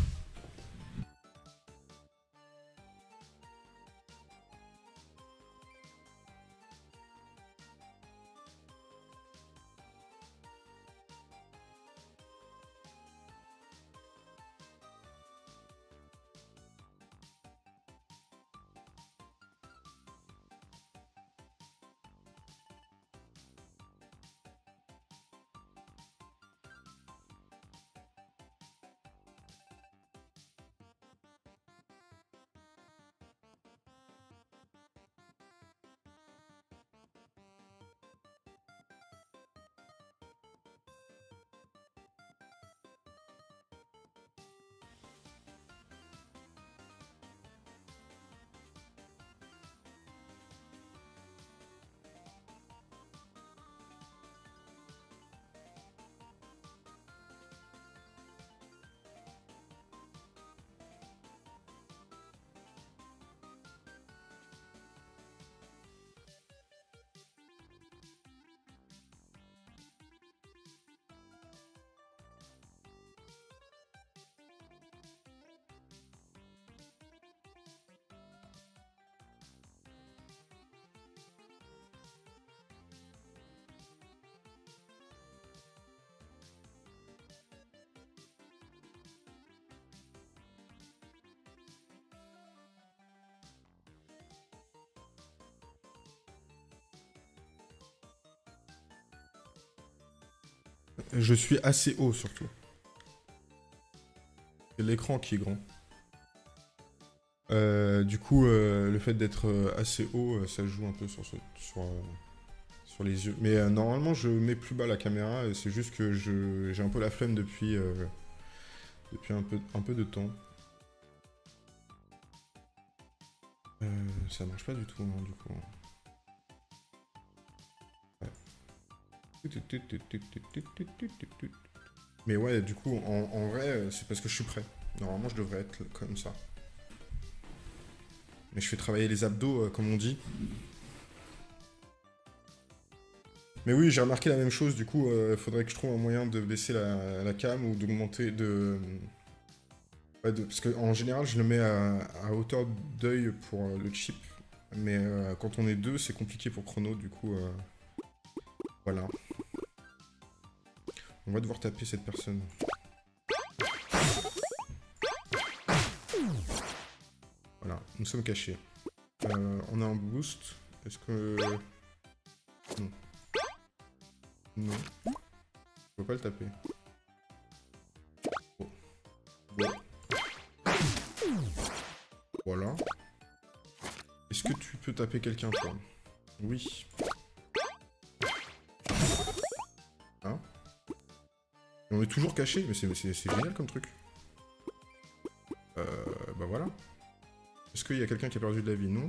Je suis assez haut, surtout. C'est l'écran qui est grand. Du coup, le fait d'être assez haut, ça joue un peu sur les yeux. Mais normalement, je mets plus bas la caméra. C'est juste que j'ai un peu la flemme depuis un peu de temps. Ça marche pas du tout, hein, du coup. Ouais. Mais ouais, du coup, en vrai, c'est parce que je suis prêt. Normalement, je devrais être comme ça. Mais je fais travailler les abdos, comme on dit. Mais oui, j'ai remarqué la même chose, du coup, faudrait que je trouve un moyen de baisser la cam ou d'augmenter ouais, parce qu'en général, je le mets à hauteur d'œil pour le chip. Mais quand on est deux, c'est compliqué pour Chrono, du coup, voilà. On va devoir taper cette personne. Voilà, nous sommes cachés. On a un boost. Est-ce que... Non. Non. Je peux pas le taper. Oh. Bon. Voilà. Est-ce que tu peux taper quelqu'un, toi? Oui. Hein? On est toujours caché, mais c'est génial comme truc. Bah voilà. Est-ce qu'il y a quelqu'un qui a perdu de la vie? Non.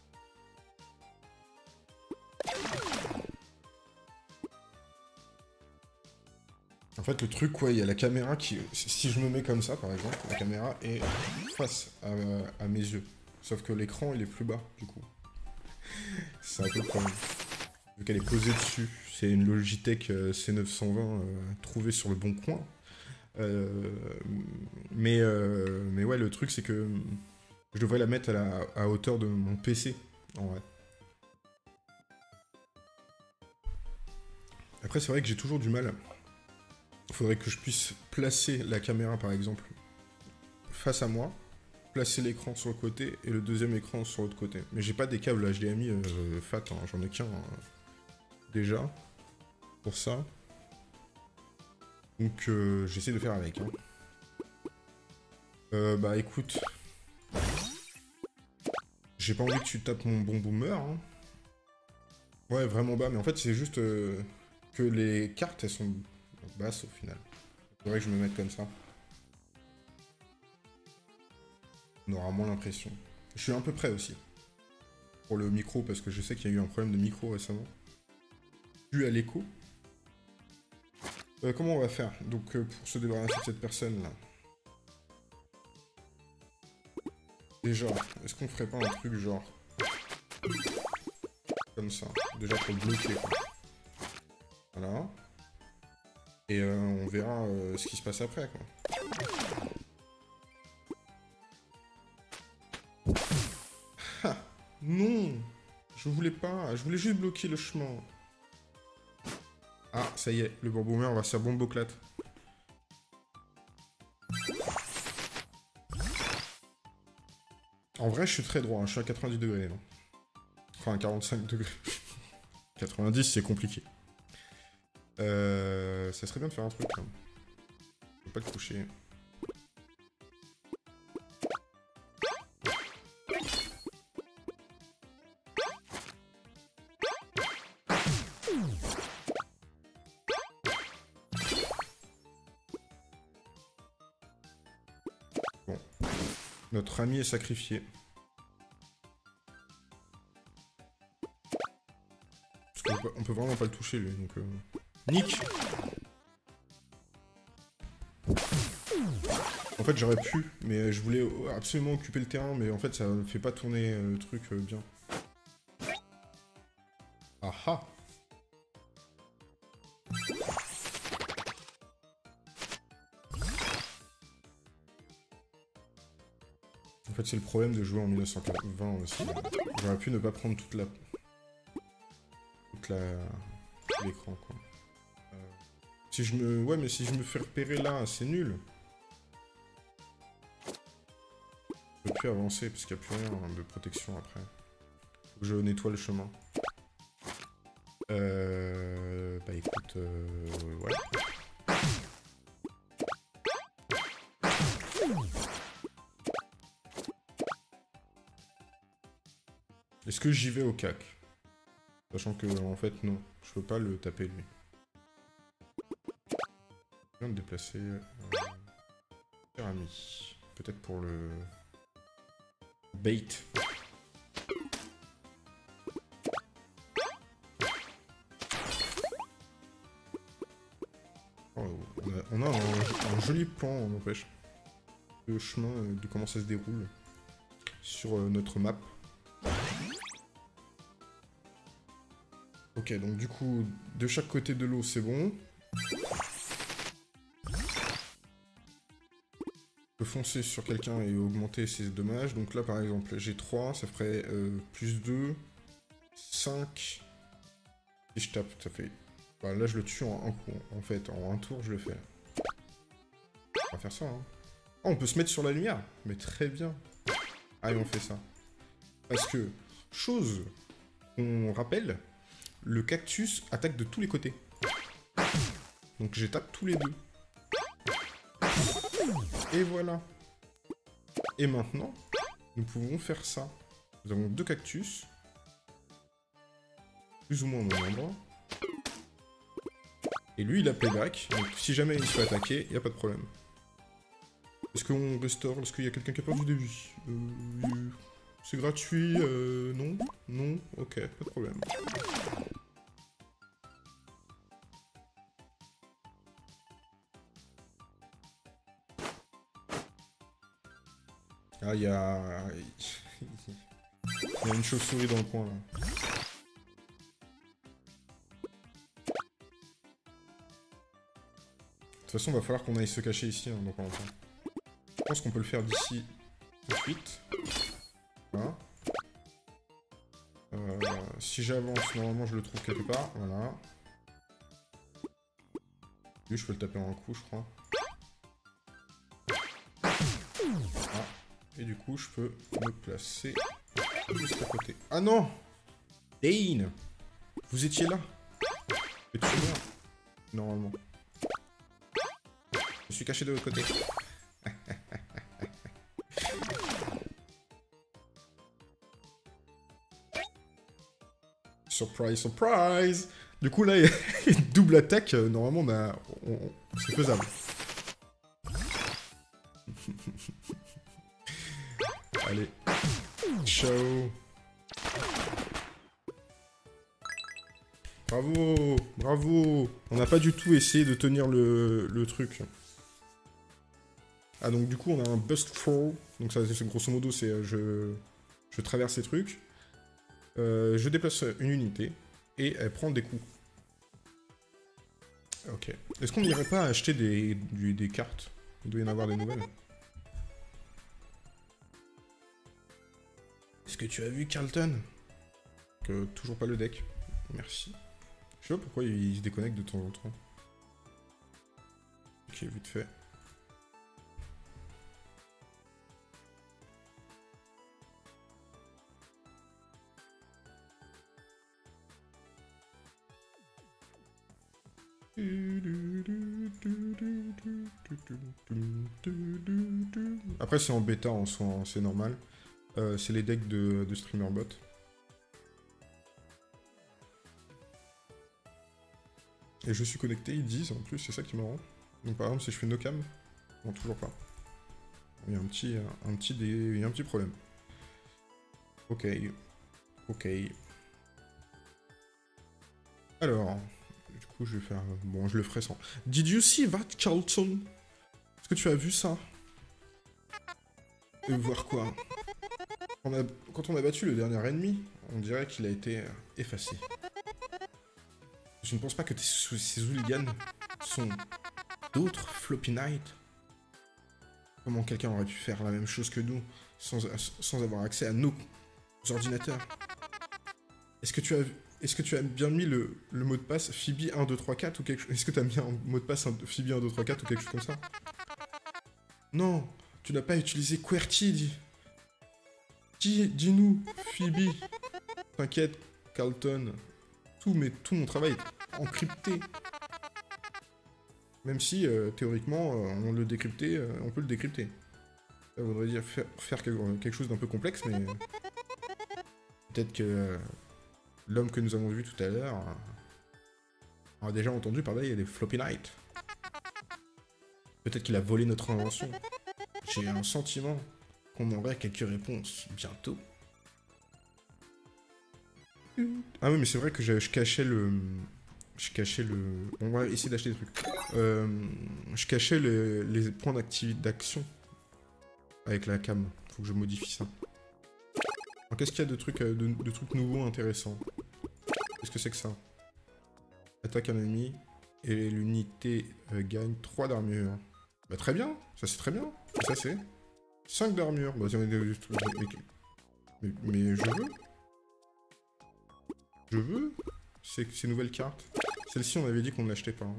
En fait, le truc, ouais, il y a la caméra qui... Si je me mets comme ça, par exemple, la caméra est face à mes yeux. Sauf que l'écran, il est plus bas, du coup. C'est un peu le problème. Vu qu'elle est posée dessus. C'est une Logitech C920 trouvée sur le bon coin. Mais ouais, le truc, c'est que je devrais la mettre à hauteur de mon PC, en vrai. Après, c'est vrai que j'ai toujours du mal. Il faudrait que je puisse placer la caméra, par exemple, face à moi, placer l'écran sur le côté et le deuxième écran sur l'autre côté. Mais j'ai pas des câbles HDMI fat, hein, j'en ai qu'un déjà pour ça. Donc j'essaie de faire avec. Hein. Bah écoute, j'ai pas envie que tu tapes mon bon boomer. Hein. Ouais, vraiment bas, mais en fait c'est juste que les cartes elles sont basses au final. Faudrait que je me mette comme ça. On aura moins l'impression. Je suis un peu prêt aussi. Pour le micro, parce que je sais qu'il y a eu un problème de micro récemment. Dû à l'écho. Comment on va faire? Donc pour se débarrasser de cette personne là. Déjà, est-ce qu'on ferait pas un truc genre... Comme ça. Déjà pour le bloquer quoi. Voilà. Et on verra ce qui se passe après quoi. Ha! Non! Je voulais pas, je voulais juste bloquer le chemin. Ah, ça y est, le boomer va se faire bomboclate. En vrai, je suis très droit, hein, je suis à 90 degrés. Là. Enfin, 45 degrés. 90, c'est compliqué. Ça serait bien de faire un truc, là. Je vais pas le coucher. Bon. Notre ami est sacrifié. Parce qu'on peut vraiment pas le toucher, lui, donc... Nick! En fait, j'aurais pu, mais je voulais absolument occuper le terrain, mais en fait, ça ne fait pas tourner le truc bien. Ah ah! En fait, c'est le problème de jouer en 1920 aussi. J'aurais pu ne pas prendre toute l'écran, quoi. Si je me... Ouais, mais si je me fais repérer là, c'est nul. Je peux plus avancer, parce qu'il n'y a plus rien de protection après. Faut que je nettoie le chemin. Bah écoute, voilà. Est-ce que j'y vais au cac? Sachant que, en fait, non. Je peux pas le taper, lui. Je viens de déplacer... cher ami. Peut-être pour le... bait. Oh, on a un joli plan, on n'empêche. Le chemin de comment ça se déroule sur notre map. Ok, donc du coup, de chaque côté de l'eau, c'est bon. Je peux foncer sur quelqu'un et augmenter ses dommages. Donc là, par exemple, j'ai 3, ça ferait plus 2, 5. Si je tape, ça fait... Bah, là, je le tue en un coup. En fait, en un tour, je le fais. On va faire ça, hein. Oh, on peut se mettre sur la lumière. Mais très bien. Allez, on fait ça. Parce que, chose qu'on rappelle, le cactus attaque de tous les côtés. Donc, je tape tous les deux. Et voilà. Et maintenant, nous pouvons faire ça. Nous avons 2 cactus. Plus ou moins au même endroit. Et lui, il a playback. Donc, si jamais il se fait attaquer, il n'y a pas de problème. Est-ce qu'on restaure? Est-ce qu'il y a quelqu'un qui a perdu des vies? C'est gratuit? Non? Non? Ok, pas de problème. Ah, il y a... il y a une chauve-souris dans le coin, là. De toute façon, il va falloir qu'on aille se cacher ici, hein, donc en même temps. Je pense qu'on peut le faire d'ici tout de suite. Voilà. Si j'avance, normalement, je le trouve quelque part. Voilà. Lui, je peux le taper en un coup, je crois. Ah. Et du coup, je peux me placer juste à côté. Ah non! Dane! Vous étiez là? Et tu es là? Normalement. Je suis caché de l'autre côté. Surprise, surprise! Du coup, là, il y a une double attaque. Normalement, c'est faisable. Allez. Ciao! Bravo! Bravo! On n'a pas du tout essayé de tenir le truc. Ah, donc du coup, on a un bust throw. Donc ça, grosso modo, c'est je traverse les trucs. Je déplace une unité. Et elle prend des coups. Ok. Est-ce qu'on n'irait pas acheter des cartes? Il doit y en avoir des nouvelles. Est-ce que tu as vu Carlton? Toujours pas le deck. Merci. Je sais pas pourquoi il se déconnecte de temps en temps. Ok, vite fait. Après, c'est en bêta en soi, hein, c'est normal. C'est les decks de StreamerBot. Et je suis connecté, ils disent en plus, c'est ça qui est marrant. Donc par exemple, si je fais no cam, non, toujours pas. Il y a un petit problème. Ok. Ok. Alors, du coup, je vais faire... Bon, je le ferai sans... Did you see that, Carlton? Est-ce que tu as vu ça? Voir quoi? Quand on a battu le dernier ennemi, on dirait qu'il a été effacé. Je ne pense pas que ces hooligans sont d'autres Floppy Knight. Comment quelqu'un aurait pu faire la même chose que nous sans avoir accès à nos ordinateurs? Est-ce que tu as bien mis le mot de passe Phoebe 1234 ou quelque chose? Est-ce que tu as mis un mot de passe Phoebe 1234 ou quelque chose comme ça? Non, tu n'as pas utilisé QWERTY. Dis-nous, Phoebe. T'inquiète, Carlton. Tout mon travail encrypté. Même si, théoriquement, on le décrypter, on peut le décrypter. Ça voudrait dire faire quelque chose d'un peu complexe, mais... peut-être que l'homme que nous avons vu tout à l'heure a déjà entendu parler des Floppy Night. Peut-être qu'il a volé notre invention. J'ai un sentiment qu'on aurait quelques réponses bientôt. Ah oui, mais c'est vrai que je cachais le... On va essayer d'acheter des trucs. Je cachais les points d'action avec la cam. Faut que je modifie ça. Alors, qu'est-ce qu'il y a de trucs, de trucs nouveaux intéressants? Qu'est-ce que c'est que ça? Attaque un ennemi et l'unité gagne 3 d'armure. Bah très bien, ça c'est très bien. Et ça c'est 5 d'armure. Bah tiens, mais je veux. Je veux ces nouvelles cartes. Celle-ci on avait dit qu'on ne l'achetait pas. Hein.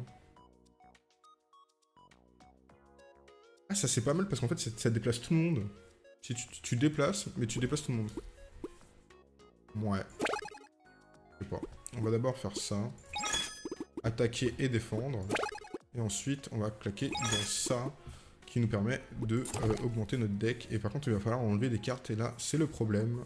Ah ça c'est pas mal parce qu'en fait ça déplace tout le monde. Si tu déplaces, mais tu déplaces tout le monde. Ouais. Je sais pas. On va d'abord faire ça. Attaquer et défendre. Et ensuite, on va claquer dans ça, qui nous permet de augmenter notre deck. Et par contre, il va falloir enlever des cartes, et là, c'est le problème.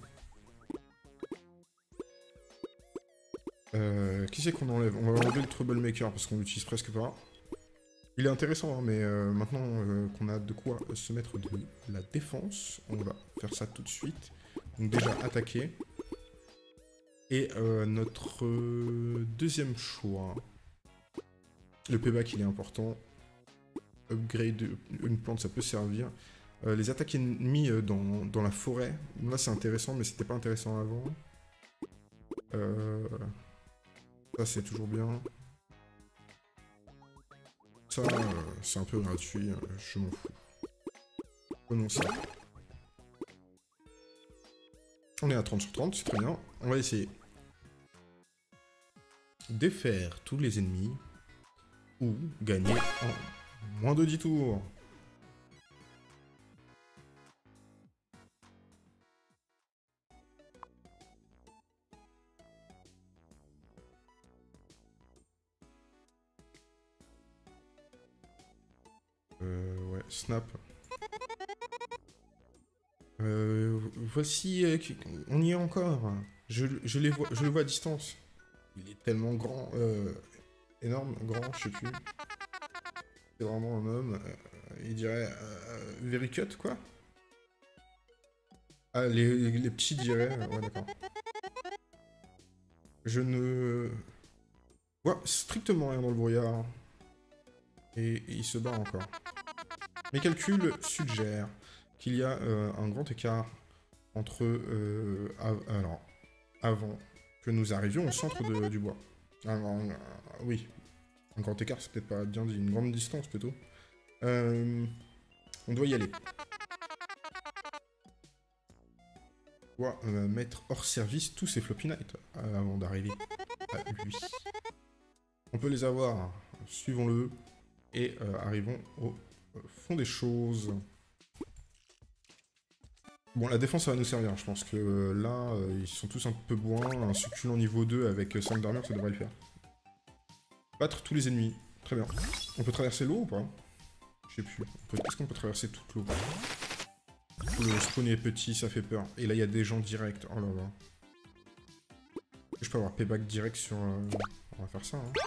Qui c'est qu'on enlève? On va enlever le Troublemaker, parce qu'on l'utilise presque pas. Il est intéressant, hein, mais maintenant qu'on a de quoi se mettre de la défense, on va faire ça tout de suite. Donc déjà, attaquer. Et notre deuxième choix... Le payback, il est important. Upgrade une plante, ça peut servir. Les attaques ennemies dans la forêt, là c'est intéressant, mais c'était pas intéressant avant. Ça c'est toujours bien. Ça, c'est un peu gratuit, je m'en fous. Prenons ça. On est à 30 sur 30, c'est très bien. On va essayer. Défaire tous les ennemis. Ou gagner en moins de 10 tours. Ouais, snap. Voici... on y est encore. Je le vois à distance. Il est tellement grand. Énorme, grand, je sais plus. C'est vraiment un homme. Il dirait... very cut, quoi. Ah, les petits diraient... ouais, d'accord. Je ne... vois strictement rien dans le brouillard. Et il se bat encore. Mes calculs suggèrent qu'il y a un grand écart entre... alors, avant que nous arrivions au centre du bois. Oui, un grand écart, c'est peut-être pas bien dit, une grande distance plutôt. On doit y aller. On doit mettre hors service tous ces Floppy Night avant d'arriver à lui. On peut les avoir, suivons-le, et arrivons au fond des choses. Bon, la défense, ça va nous servir. Je pense que là, ils sont tous un peu bourrins. Un succulent niveau 2 avec 5 d'armure, ça devrait le faire. Battre tous les ennemis. Très bien. On peut traverser l'eau ou pas? Je sais plus. Est-ce qu'on peut traverser toute l'eau? Le spawn est petit, ça fait peur. Et là, il y a des gens directs. Oh là là. Je peux avoir payback direct sur... On va faire ça, hein.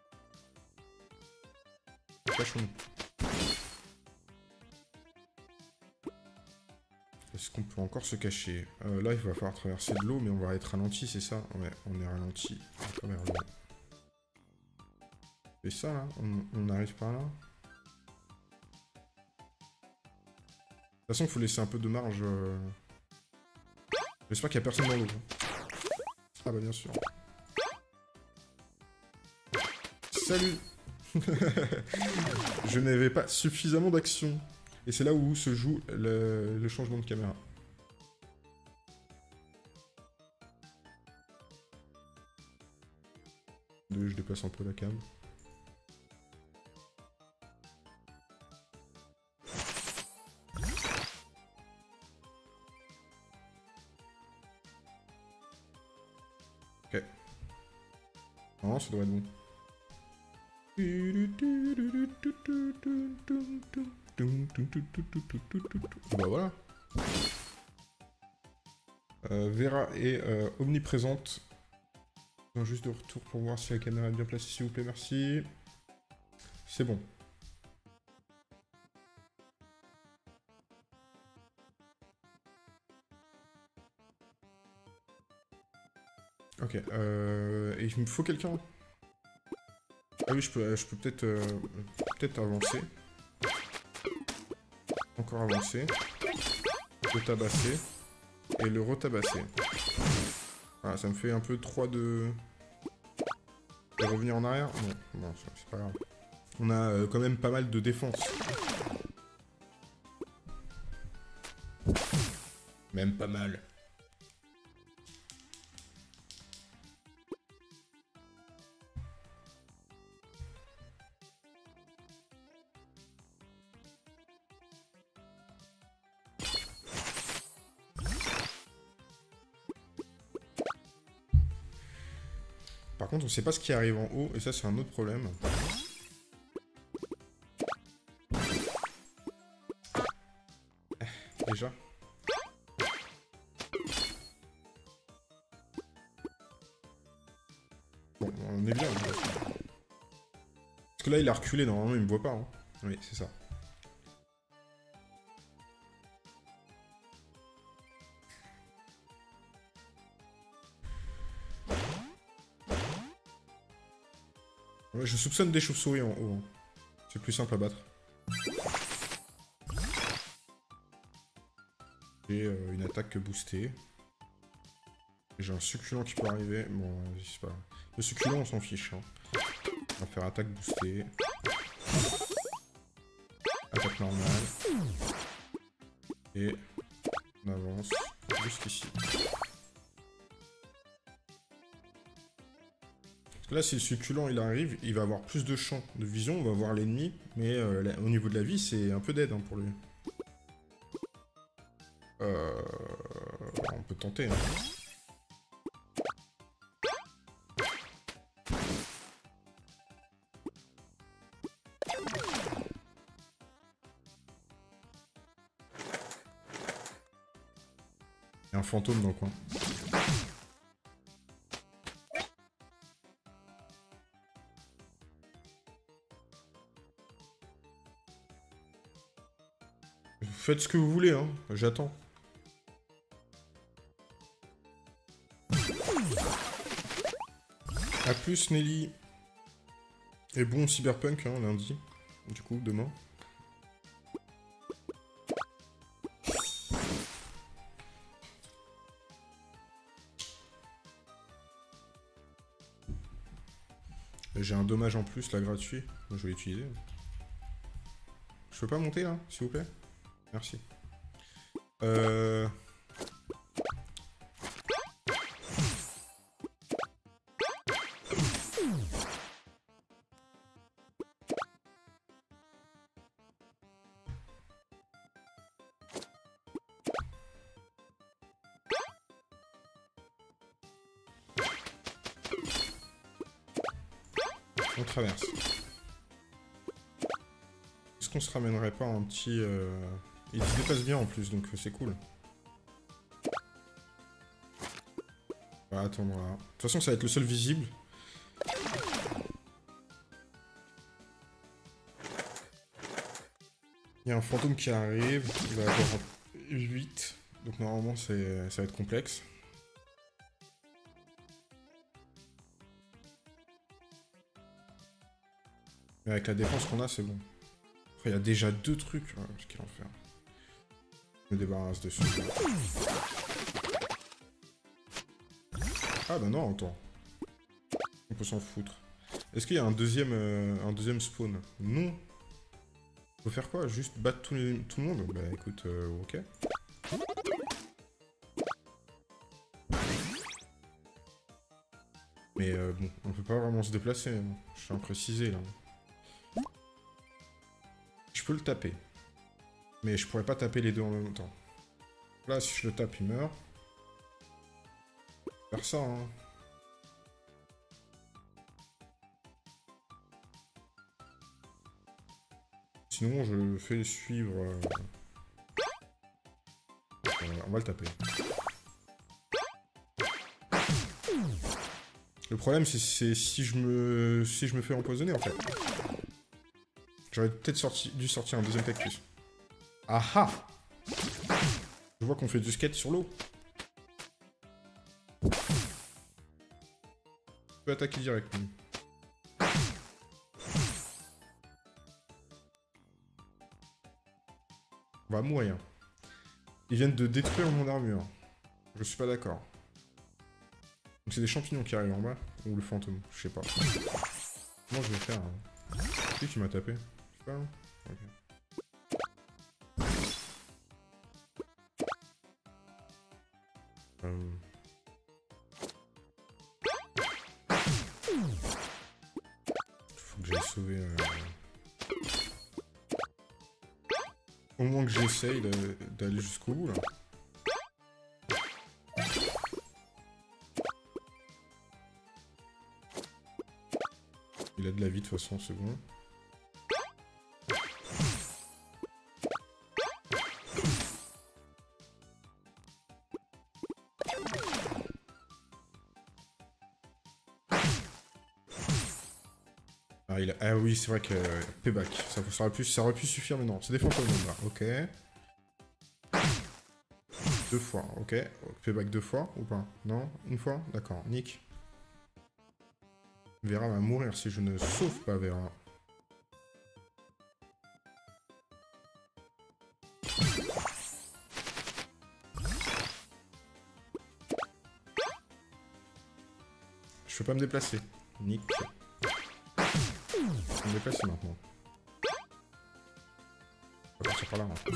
Cachons-nous. Est-ce qu'on peut encore se cacher? Là, il va falloir traverser de l'eau, mais on va être ralenti, c'est ça? Ouais, on est ralenti à travers l'eau. C'est ça, là? On arrive par là? De toute façon, il faut laisser un peu de marge. J'espère qu'il n'y a personne dans l'eau. Ah bah bien sûr. Salut. Je n'avais pas suffisamment d'action. Et c'est là où se joue le changement de caméra. Je déplace un peu la cam. Ok. Non, ça devrait être bon. Bah voilà. Vera est omniprésente. Juste de retour pour voir si la caméra est bien placée, s'il vous plaît, merci. C'est bon. Ok, et il me faut quelqu'un. Ah oui, je peux peut-être avancer. Encore avancer. Le tabasser. Et le retabasser. Voilà, ça me fait un peu 3 de... Et revenir en arrière. Non, c'est pas grave. On a quand même pas mal de défense. Même pas mal. Par contre, on sait pas ce qui arrive en haut, et ça, c'est un autre problème. Déjà. Bon, on est bien. Parce que là, il a reculé, normalement, il me voit pas. Hein. Oui, c'est ça. Ouais, je soupçonne des chauves-souris en haut. Hein. C'est plus simple à battre. J'ai une attaque boostée. J'ai un succulent qui peut arriver. Bon, c'est pas... Le succulent, on s'en fiche. Hein. On va faire attaque boostée. Attaque normale. Et on avance jusqu'ici. Parce que là, si le succulent il arrive, il va avoir plus de champ de vision, on va voir l'ennemi, mais au niveau de la vie, c'est un peu dead hein, pour lui. On peut tenter. Hein. Il y a un fantôme dans le coin. Faites ce que vous voulez, hein. J'attends. A plus, Nelly. Et bon Cyberpunk, hein, lundi. Du coup, demain. J'ai un dommage en plus, là, gratuit. Je vais l'utiliser. Je peux pas monter, là, s'il vous plaît? Merci. On traverse. Est-ce qu'on se ramènerait pas un petit... Il se dépasse bien en plus, donc c'est cool. On va attendre là. De toute façon, ça va être le seul visible. Il y a un fantôme qui arrive. Il va avoir 8. Donc normalement, ça va être complexe. Mais avec la défense qu'on a, c'est bon. Après, il y a déjà 2 trucs. Ouais, ce qu'il en fait. Je me débarrasse dessus. Ah bah non, attends. On peut s'en foutre. Est-ce qu'il y a un deuxième spawn? Non. Faut faire quoi? Juste battre tout le monde? Bah écoute, ok. Mais bon, on peut pas vraiment se déplacer. Hein. Je suis imprécisé là. Je peux le taper. Mais je pourrais pas taper les deux en même temps. Là, si je le tape, il meurt. Faire ça, hein. Sinon, je fais suivre... on va le taper. Le problème, c'est si je me fais empoisonner, en fait. J'aurais peut-être dû sortir un deuxième Cactus. Ah ah! Je vois qu'on fait du skate sur l'eau. Je peux attaquer direct, lui. On va mourir. Ils viennent de détruire mon armure. Je suis pas d'accord. Donc c'est des champignons qui arrivent en bas. Ou le fantôme, je sais pas. Comment je vais faire hein? C'est qui m'a tapé? Je sais pas. Hein. Faut que j'aille sauver... Au moins que j'essaye d'aller jusqu'au bout, là. Il a de la vie, de toute façon, c'est bon. Ah oui, c'est vrai que payback, ça aurait pu suffire, mais non, c'est des fantômes là, ok. 2 fois, ok. Payback 2 fois ou pas? Non? Une fois? D'accord, nick. Vera va mourir si je ne sauve pas Vera. Je peux pas me déplacer. Nick. Je peux me déplacer maintenant. On va partir par là. Hein.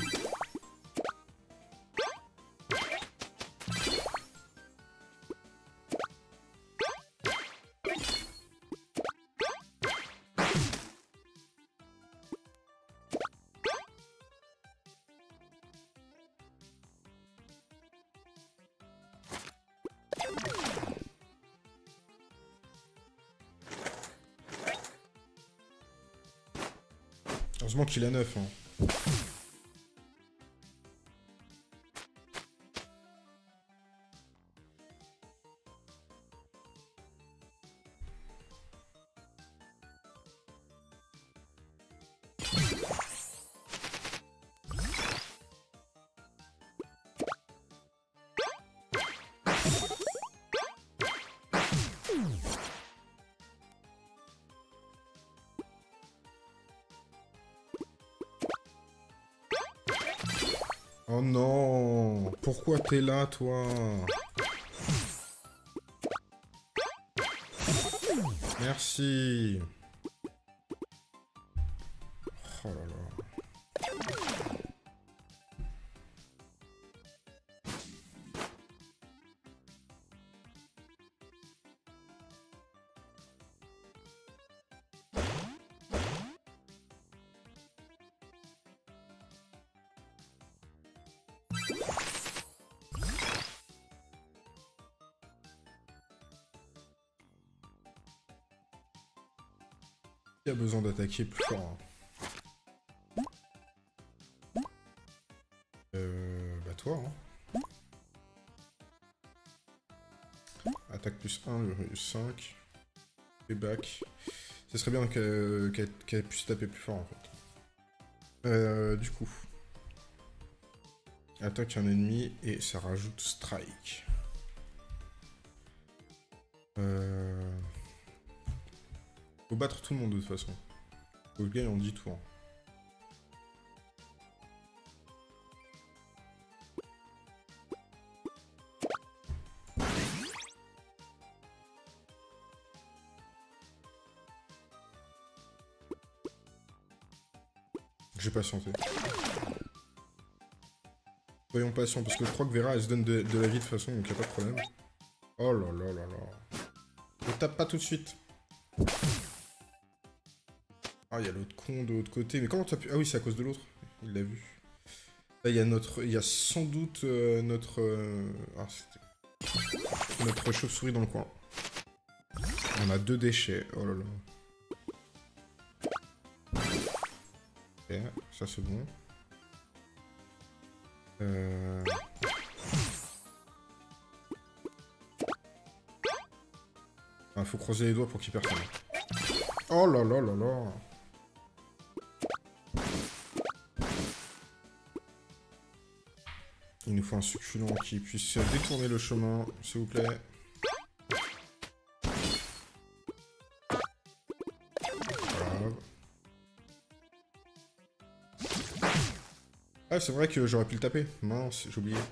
Heureusement qu'il a 9. Hein. Oh non! Pourquoi t'es là, toi? Merci! Oh là là. Qui a besoin d'attaquer plus fort? Hein. Bah toi, hein. Attaque plus 1, 5. Payback. Ce serait bien qu'elle puisse taper plus fort en fait. Du coup. Attaque un ennemi et ça rajoute strike. Faut battre tout le monde de toute façon. Faut que je gagne en 10 tours. J'ai patienté. Soyons patients, parce que je crois que Vera, elle se donne de la vie de toute façon, donc y'a pas de problème. Oh là là là là. Ne tape pas tout de suite. Ah, il y a l'autre con de l'autre côté. Mais comment t'as pu... Ah oui, c'est à cause de l'autre. Il l'a vu. Là, il y a notre... Il y a sans doute notre... notre chauve-souris dans le coin. On a 2 déchets. Oh là là. Ok, ça c'est bon. Ah, faut croiser les doigts pour qu'il perde ça. Oh là là là là. Il nous faut un succulent qui puisse détourner le chemin, s'il vous plaît. Voilà. Ah, c'est vrai que j'aurais pu le taper. Mince, j'ai oublié.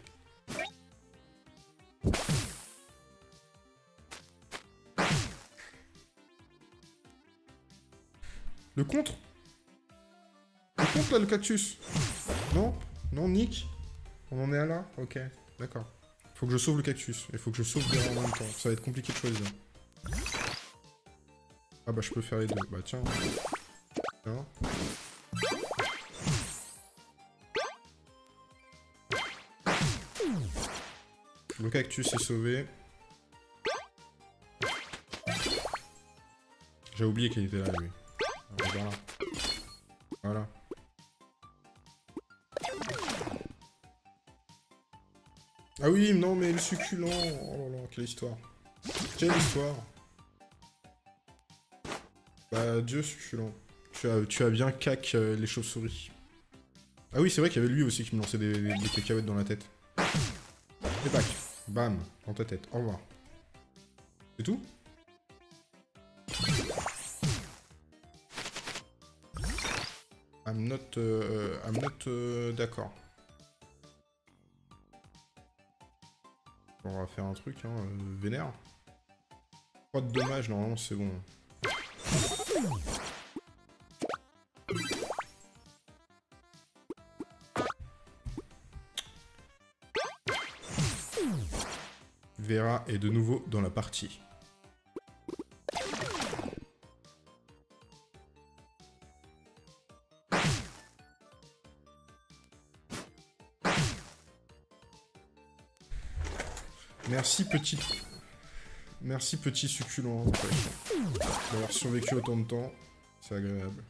Le contre? Le contre, là, le cactus? Non? Non, Nick? On en est à là? Ok, d'accord. Faut que je sauve le cactus. Il faut que je sauve Vera en même temps. Ça va être compliqué de choisir. Ah bah, je peux faire les deux. Bah, tiens. Tiens. Le cactus est sauvé. J'ai oublié qu'il était là, lui. Voilà. Voilà. Ah oui, non, mais le succulent. Oh là là, quelle histoire. Quelle histoire. Bah, Dieu succulent. Tu as bien cac les chauves-souris. Ah oui, c'est vrai qu'il y avait lui aussi qui me lançait des cacahuètes dans la tête. Et bac. Bam. Dans ta tête. Au revoir. C'est tout? I'm not d'accord. On va faire un truc, hein, vénère. Pas de dommages, normalement c'est bon. Vera est de nouveau dans la partie. Merci petit succulent d'avoir survécu autant de temps. C'est agréable.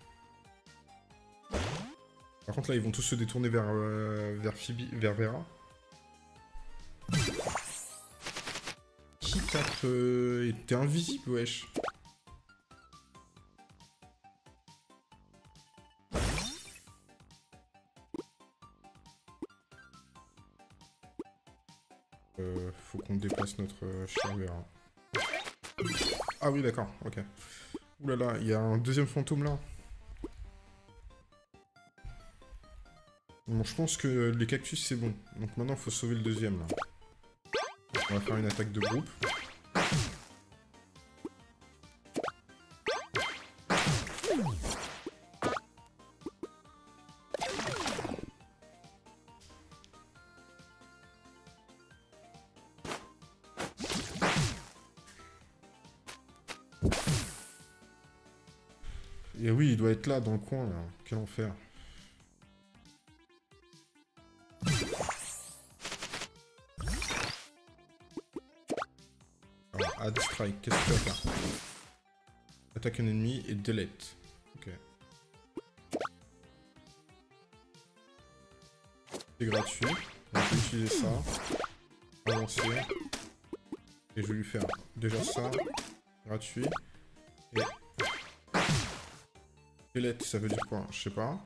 Par contre là ils vont tous se détourner vers Phoebe, vers Vera. Qui tape t'es invisible, wesh. Faut qu'on déplace notre cher Vera. Ah oui, d'accord, ok. Ouh là là, il y a un deuxième fantôme là. Bon, je pense que les cactus c'est bon. Donc maintenant, il faut sauver le deuxième là. On va faire une attaque de groupe. Et oui, il doit être là, dans le coin, là. Quel enfer. Alors, add strike, qu'est-ce que tu vas faire? Attaque un ennemi et delete. Ok. C'est gratuit. Donc, je vais utiliser ça. Avancer. Et je vais lui faire déjà ça. Gratuit. Et... delete, ça veut dire quoi? Je sais pas.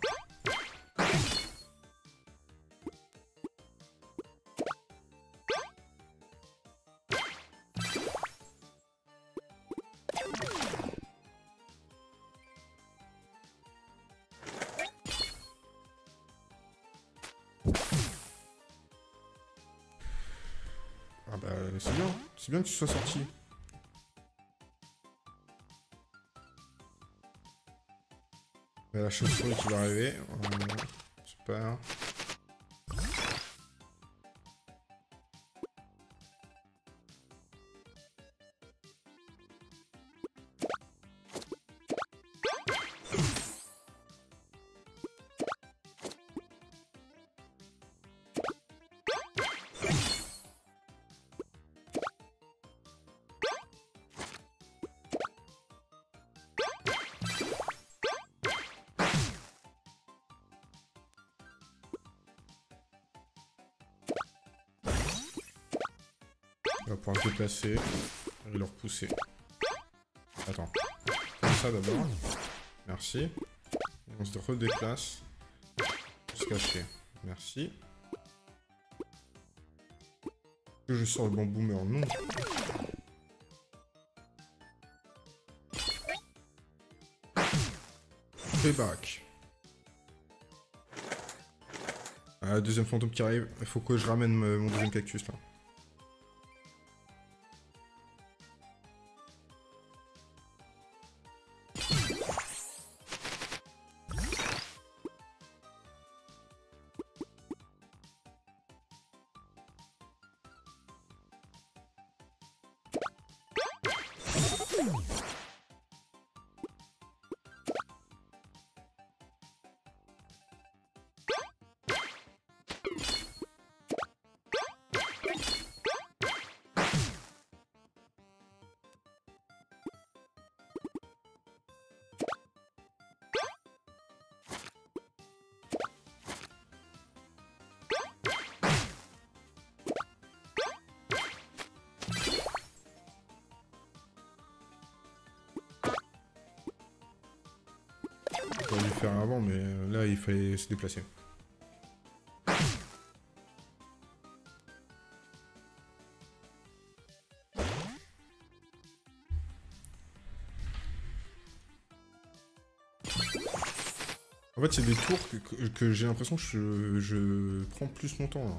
Ah bah c'est bien que tu sois sorti. La chauve-souris qui va arriver. Super. On va pouvoir se déplacer et le repousser. Attends. Comme ça d'abord. Merci. Et on se redéplace. Pour se cacher. Merci. Que je sors le bamboomer, non. Payback. Ah, deuxième fantôme qui arrive. Il faut que je ramène mon deuxième cactus là. J'aurais dû le faire avant, mais là il fallait se déplacer. En fait, c'est des tours que j'ai l'impression que je prends plus mon temps là.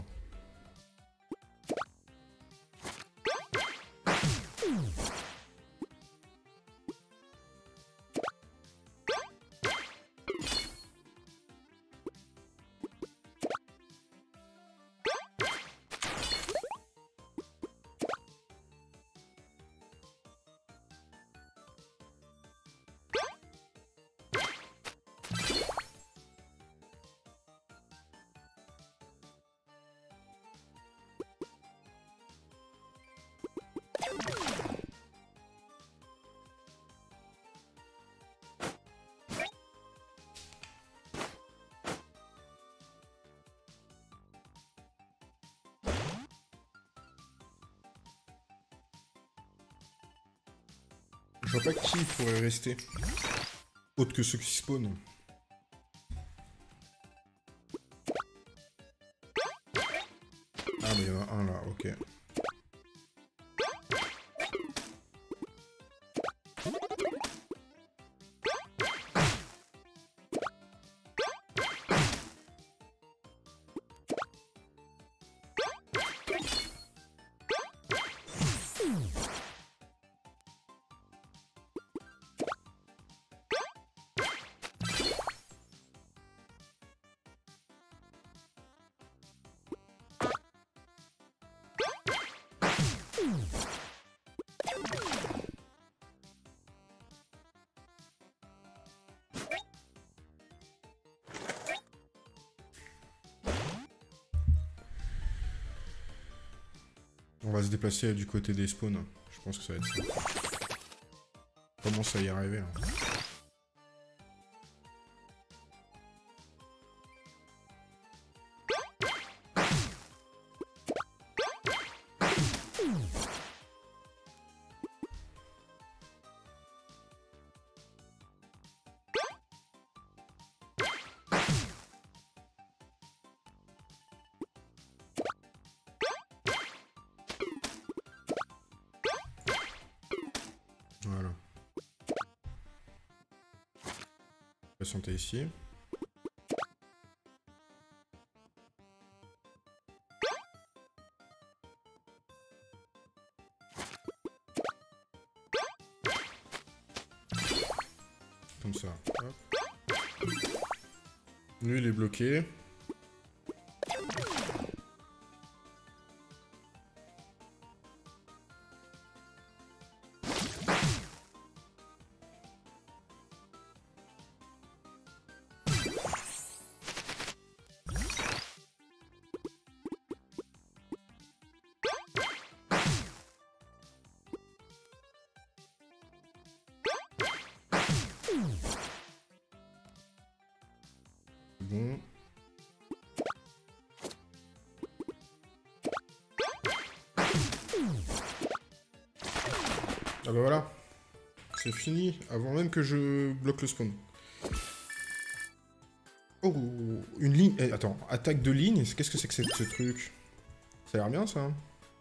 Je vois pas qui pourrait rester. Autre que ceux qui spawnent. Ah mais il y en a un là, ok. On va se déplacer du côté des spawns. Je pense que ça va être ça. On commence à y arriver. Hein. Voilà. Patienter ici. Comme ça. Hop. Lui, il est bloqué. Bon. Ah bah voilà. C'est fini, avant même que je bloque le spawn. Oh, une ligne... Eh, attends, attaque de ligne, qu'est-ce que c'est que ce truc? Ça a l'air bien, ça, hein.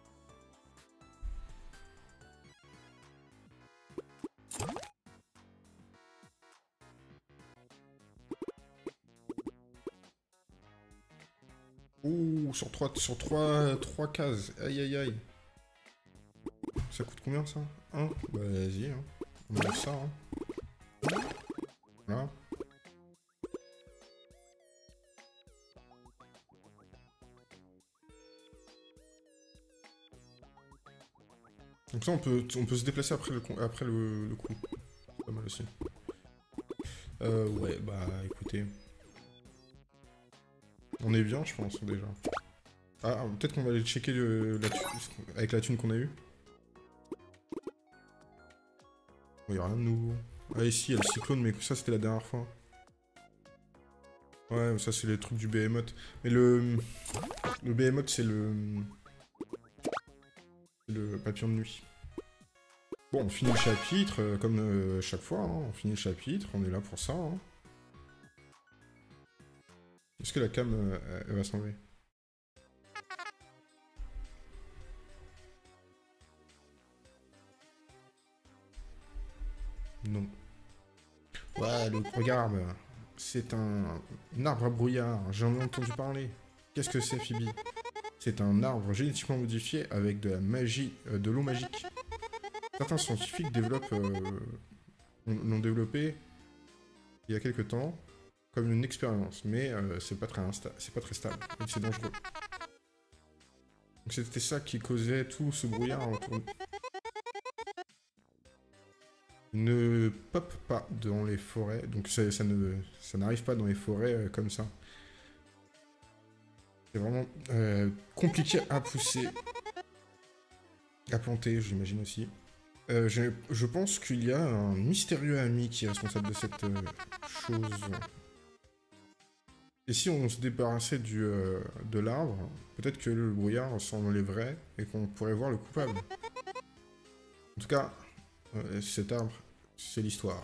Ouh, sur 3 cases. Aïe, aïe, aïe. Ça coûte combien, ça? 1? Bah, vas-y, hein. On met ça, hein. Voilà. Donc ça, on peut se déplacer après le coup. Pas mal aussi. Ouais, bah, écoutez. On est bien, je pense, déjà. Ah, peut-être qu'on va aller checker avec la thune qu'on a eue. Il n'y a rien de nouveau. Ah, ici, il y a le cyclone, mais ça, c'était la dernière fois. Ouais, ça, c'est les trucs du Behemoth. Mais le Behemoth, c'est le papillon de nuit. Bon, on finit le chapitre, comme chaque fois, hein. On finit le chapitre, on est là pour ça, hein. Est-ce que la cam, elle va s'enlever? Non. Ouais, regarde, c'est un arbre à brouillard, j'en ai entendu parler. Qu'est-ce que c'est, Phoebe? C'est un arbre génétiquement modifié avec de la magie, de l'eau magique. Certains scientifiques l'ont développé il y a quelques temps comme une expérience, mais c'est pas très stable, et c'est dangereux. Donc c'était ça qui causait tout ce brouillard autour. Ne pop pas dans les forêts, donc ça n'arrive pas dans les forêts comme ça. C'est vraiment compliqué à pousser, à planter, j'imagine aussi. Je pense qu'il y a un mystérieux ami qui est responsable de cette chose. Et si on se débarrassait de l'arbre, peut-être que le brouillard s'enlèverait et qu'on pourrait voir le coupable. En tout cas, cet arbre, c'est l'histoire.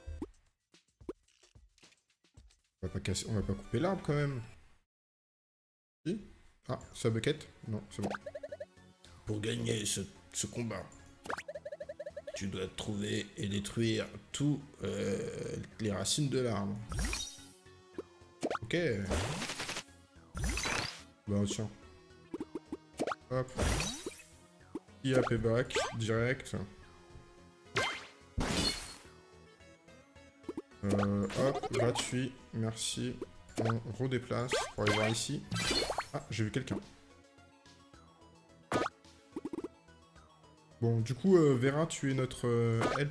On va pas couper l'arbre quand même. Si? Ah, sa bucket? Non, c'est bon. Pour gagner ce combat, tu dois trouver et détruire tous les racines de l'arbre. Ok. Bah tiens. Hop. IA payback, direct. Hop, gratuit, merci. On redéplace pour aller voir ici. Ah, j'ai vu quelqu'un. Bon, du coup, Vera, tu es notre help.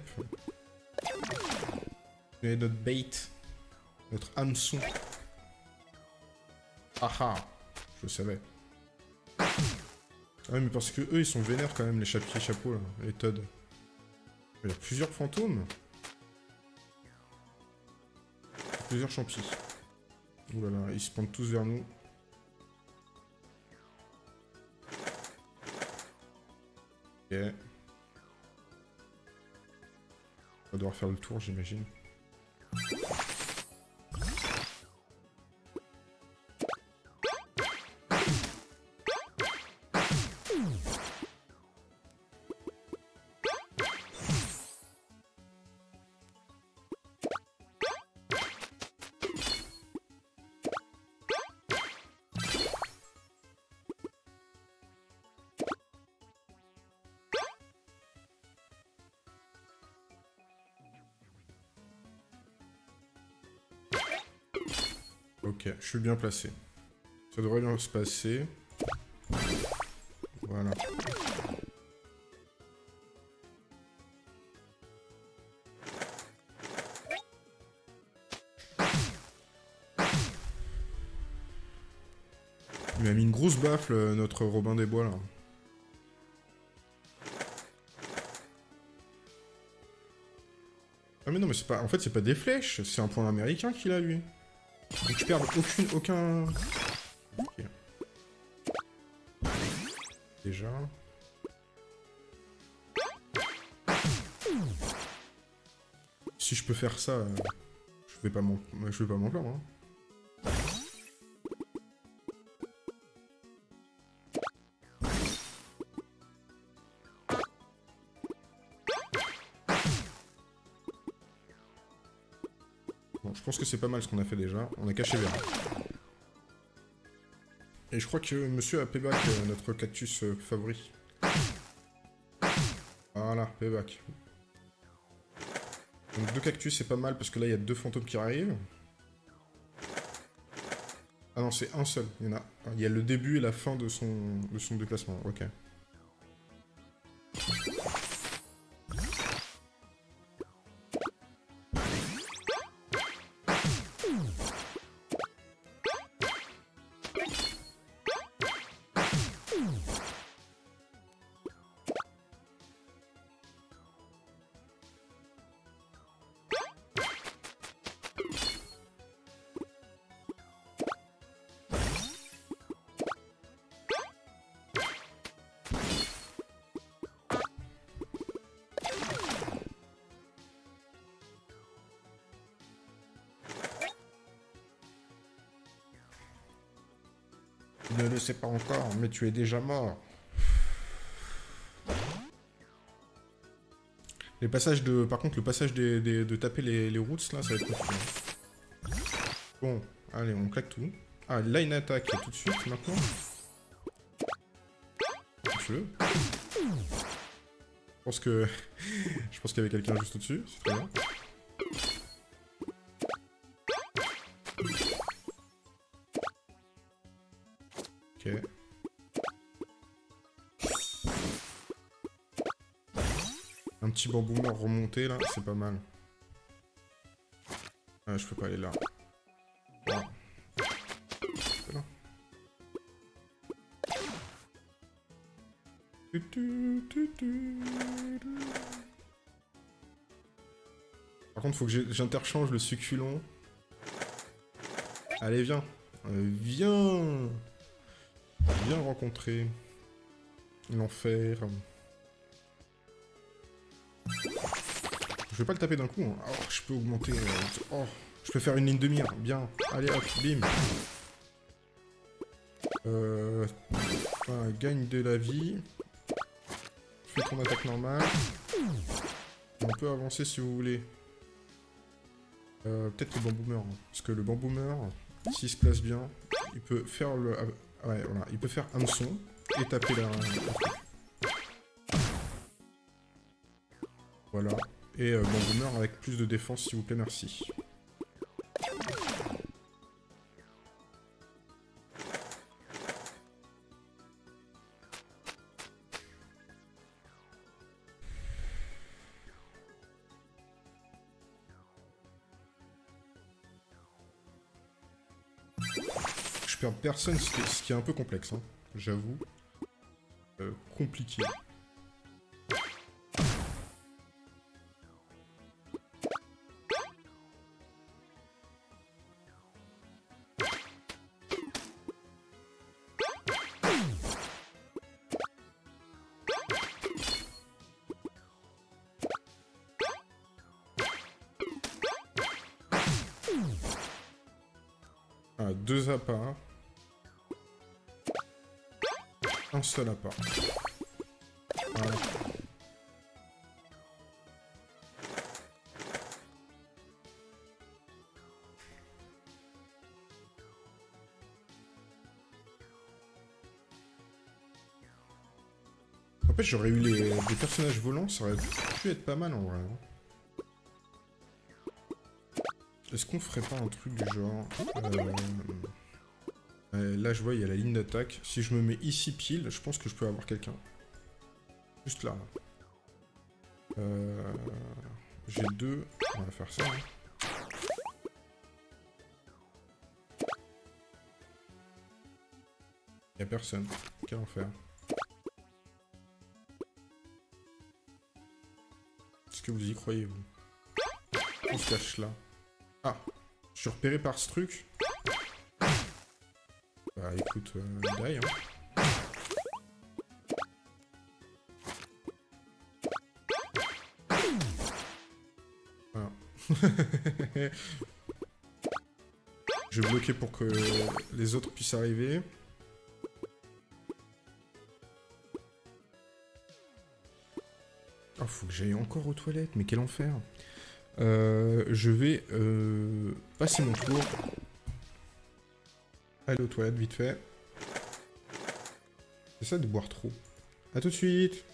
Tu es notre bait. Notre hameçon. Ah, je savais. Ah ouais, mais parce que eux, ils sont vénères quand même, les chapeaux, là, les Todd. Il y a plusieurs fantômes. Plusieurs champis. Ouh là là, ils se pendent tous vers nous. Ok. On va devoir faire le tour, j'imagine. Ok, je suis bien placé. Ça devrait bien se passer. Voilà. Il m'a mis une grosse baffle, notre Robin des Bois, là. Ah mais non, mais c'est pas... En fait, c'est pas des flèches, c'est un point américain qu'il a, lui. Donc je perds aucun... Ok. Déjà... Si je peux faire ça, je vais pas m'en plaindre. Hein. Bon, je pense que c'est pas mal ce qu'on a fait déjà. On a caché vert. Et je crois que monsieur a payback, notre cactus favori. Voilà, payback. Donc 2 cactus, c'est pas mal, parce que là, il y a 2 fantômes qui arrivent. Ah non, c'est un seul. Il y a le début et la fin de son déplacement. Ok. Tu ne le sais pas encore, mais tu es déjà mort. Les passages de... Par contre, le passage de taper les routes, là, ça va être compliqué. Bon, allez, on claque tout. Ah, là, une attaque tout de suite, maintenant. Je pense que... Je pense qu'il y avait quelqu'un juste au-dessus, c'est très bien. Ok. Un petit bamboumer remonté là, c'est pas mal. Ah, je peux pas aller là. Bon. Là. Par contre, faut que j'interchange le succulent. Allez, viens. Viens. Viens rencontrer l'enfer. Je vais pas le taper d'un coup. Hein. Oh, je peux augmenter. Oh, je peux faire une ligne de mire. Bien. Allez hop, bim. Gagne de la vie. Fais ton attaque normale. On peut avancer si vous voulez. Peut-être le bamboumer. Hein. Parce que le bamboumer, s'il se place bien, il peut faire le... ouais, voilà. Il peut faire hameçon et taper la... Voilà. Et bamboumer avec plus de défense, s'il vous plaît, merci. Je perds personne, ce qui est un peu complexe, hein, j'avoue. Compliqué. Ah, 2 appâts. Un seul appât. Voilà. En fait, j'aurais eu des personnages volants, ça aurait pu être pas mal en vrai. Est-ce qu'on ferait pas un truc du genre... là, je vois, il y a la ligne d'attaque. Si je me mets ici pile, je pense que je peux avoir quelqu'un. Juste là. J'ai 2. On va faire ça. Hein. Il n'y a personne. Quel enfer. Est-ce que vous y croyez, vous? On se cache là. Ah, je suis repéré par ce truc. Bah écoute, die, hein. Voilà. Je vais bloquer pour que les autres puissent arriver. Oh, faut que j'aille encore aux toilettes, mais quel enfer. Je vais passer mon tour. Aller aux toilettes, vite fait. C'est ça de boire trop. A tout de suite.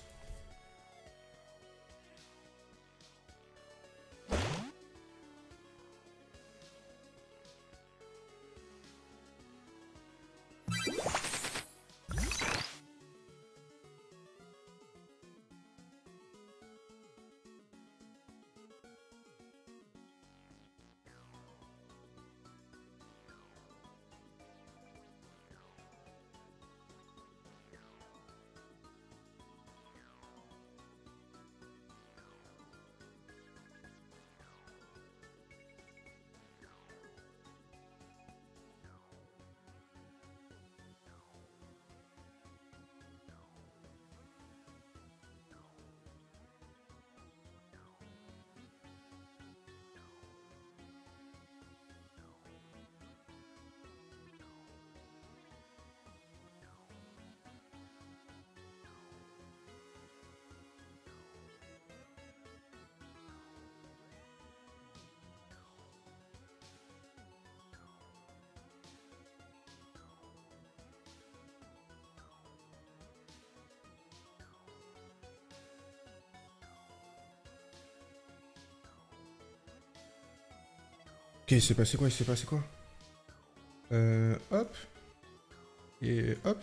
Ok, il s'est passé quoi? Il s'est passé quoi? Hop. Et hop.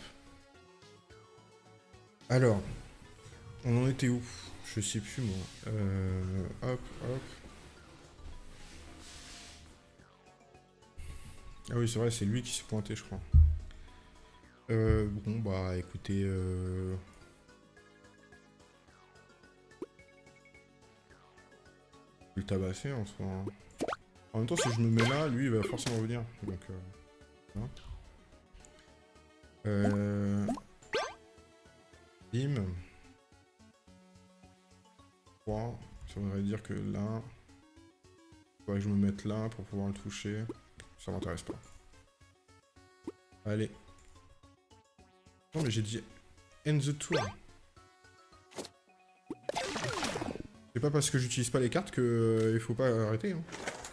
Alors, on en était où? Je sais plus moi. Hop, hop. Ah oui, c'est vrai, c'est lui qui s'est pointé, je crois. Bon, bah écoutez... Je vais le tabasser en soi. Hein. En même temps, si je me mets là, lui, il va forcément venir. Donc, hein. Bim. 3. Ça voudrait dire que là... Il faudrait que je me mette là pour pouvoir le toucher. Ça m'intéresse pas. Allez. Non mais j'ai dit end the tour. C'est pas parce que j'utilise pas les cartes que il faut pas arrêter. Hein.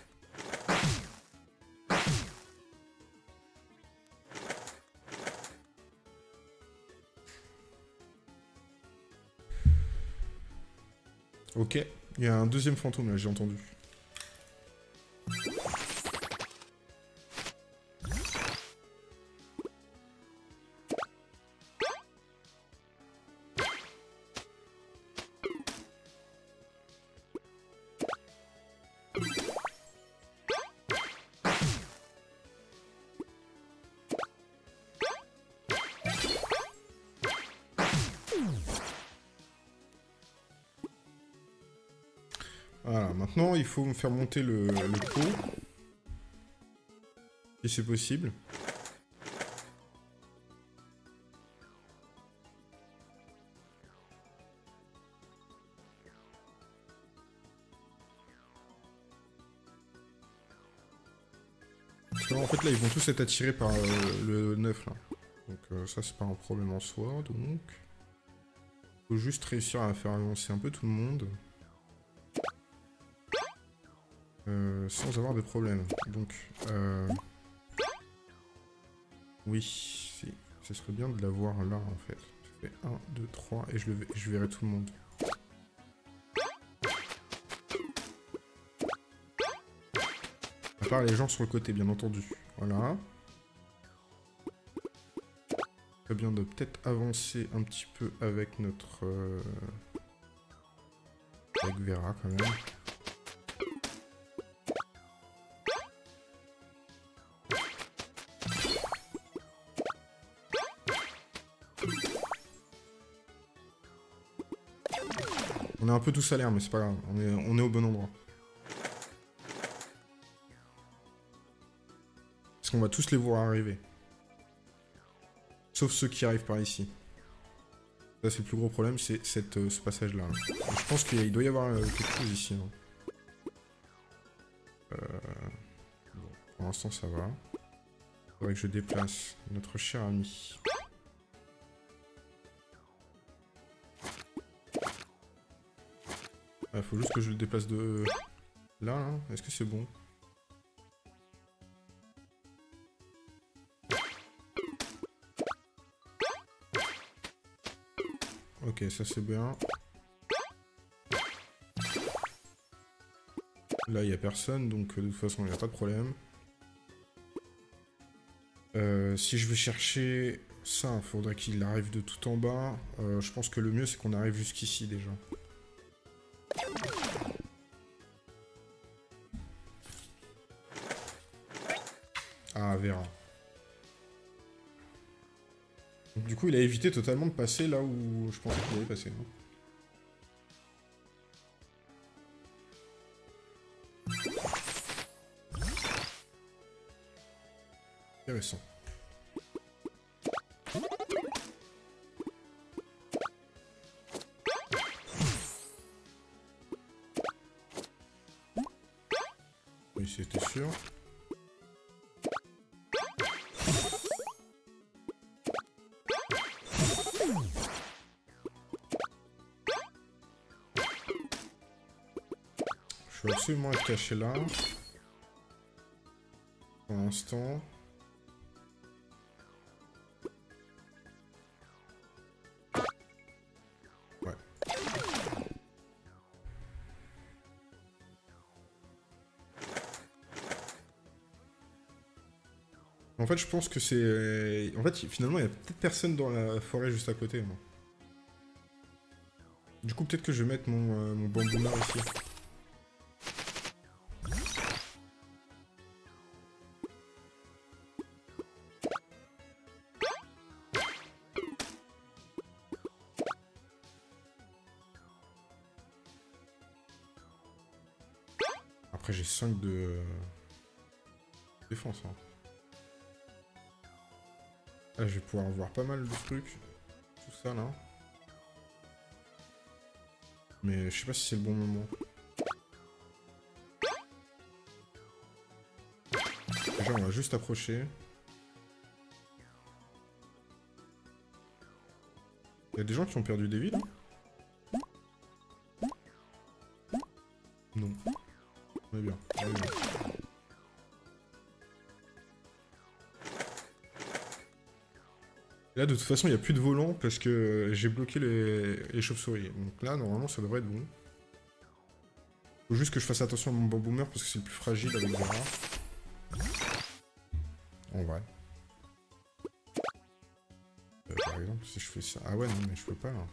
Ok, il y a un deuxième fantôme là, j'ai entendu. Voilà, maintenant il faut me faire monter le pot. Si c'est possible. Parce que, en fait là ils vont tous être attirés par le 9 là. Donc ça c'est pas un problème en soi, donc... Faut juste réussir à faire avancer un peu tout le monde. Sans avoir de problème. Donc, oui, si. Ce serait bien de l'avoir là, en fait. Je fais 1, 2, 3, et je verrai tout le monde. À part les gens sur le côté, bien entendu. Voilà. Très bien de peut-être avancer un petit peu avec notre... avec Vera, quand même. On est un peu tous à l'air, mais c'est pas grave. On est au bon endroit. Parce qu'on va tous les voir arriver. Sauf ceux qui arrivent par ici. Ça, c'est le plus gros problème, c'est ce passage-là. Je pense qu'il doit y avoir quelque chose ici. Hein. Bon, pour l'instant, ça va. Faudrait que je déplace notre cher ami. Il faut juste que je le déplace de là, hein. Est-ce que c'est bon? Ok, ça c'est bien. Là, il n'y a personne, donc de toute façon, il n'y a pas de problème. Si je vais chercher ça, il faudrait qu'il arrive de tout en bas. Je pense que le mieux, c'est qu'on arrive jusqu'ici déjà. Ah, Vera. Donc, du coup, il a évité totalement de passer là où je pensais qu'il allait passer. Intéressant. Oui, c'était sûr. Je vais absolument être caché là. Pour l'instant. Ouais. En fait, je pense que c'est... En fait, finalement, il y a peut-être personne dans la forêt juste à côté. Moi. Du coup, peut-être que je vais mettre mon bambou noir ici. Après, j'ai 5 de défense. Hein. Là, je vais pouvoir voir pas mal de trucs. Tout ça, là. Mais je sais pas si c'est le bon moment. Déjà, on va juste approcher. Il y a des gens qui ont perdu des vies, là? Non. On est bien. On est bien. Là, de toute façon, il n'y a plus de volant parce que j'ai bloqué les chauves-souris. Donc là, normalement, ça devrait être bon. Faut juste que je fasse attention à mon bamboomer parce que c'est le plus fragile avec Vera. En vrai. Par exemple, si je fais ça... Ah ouais, non, mais je peux pas, là.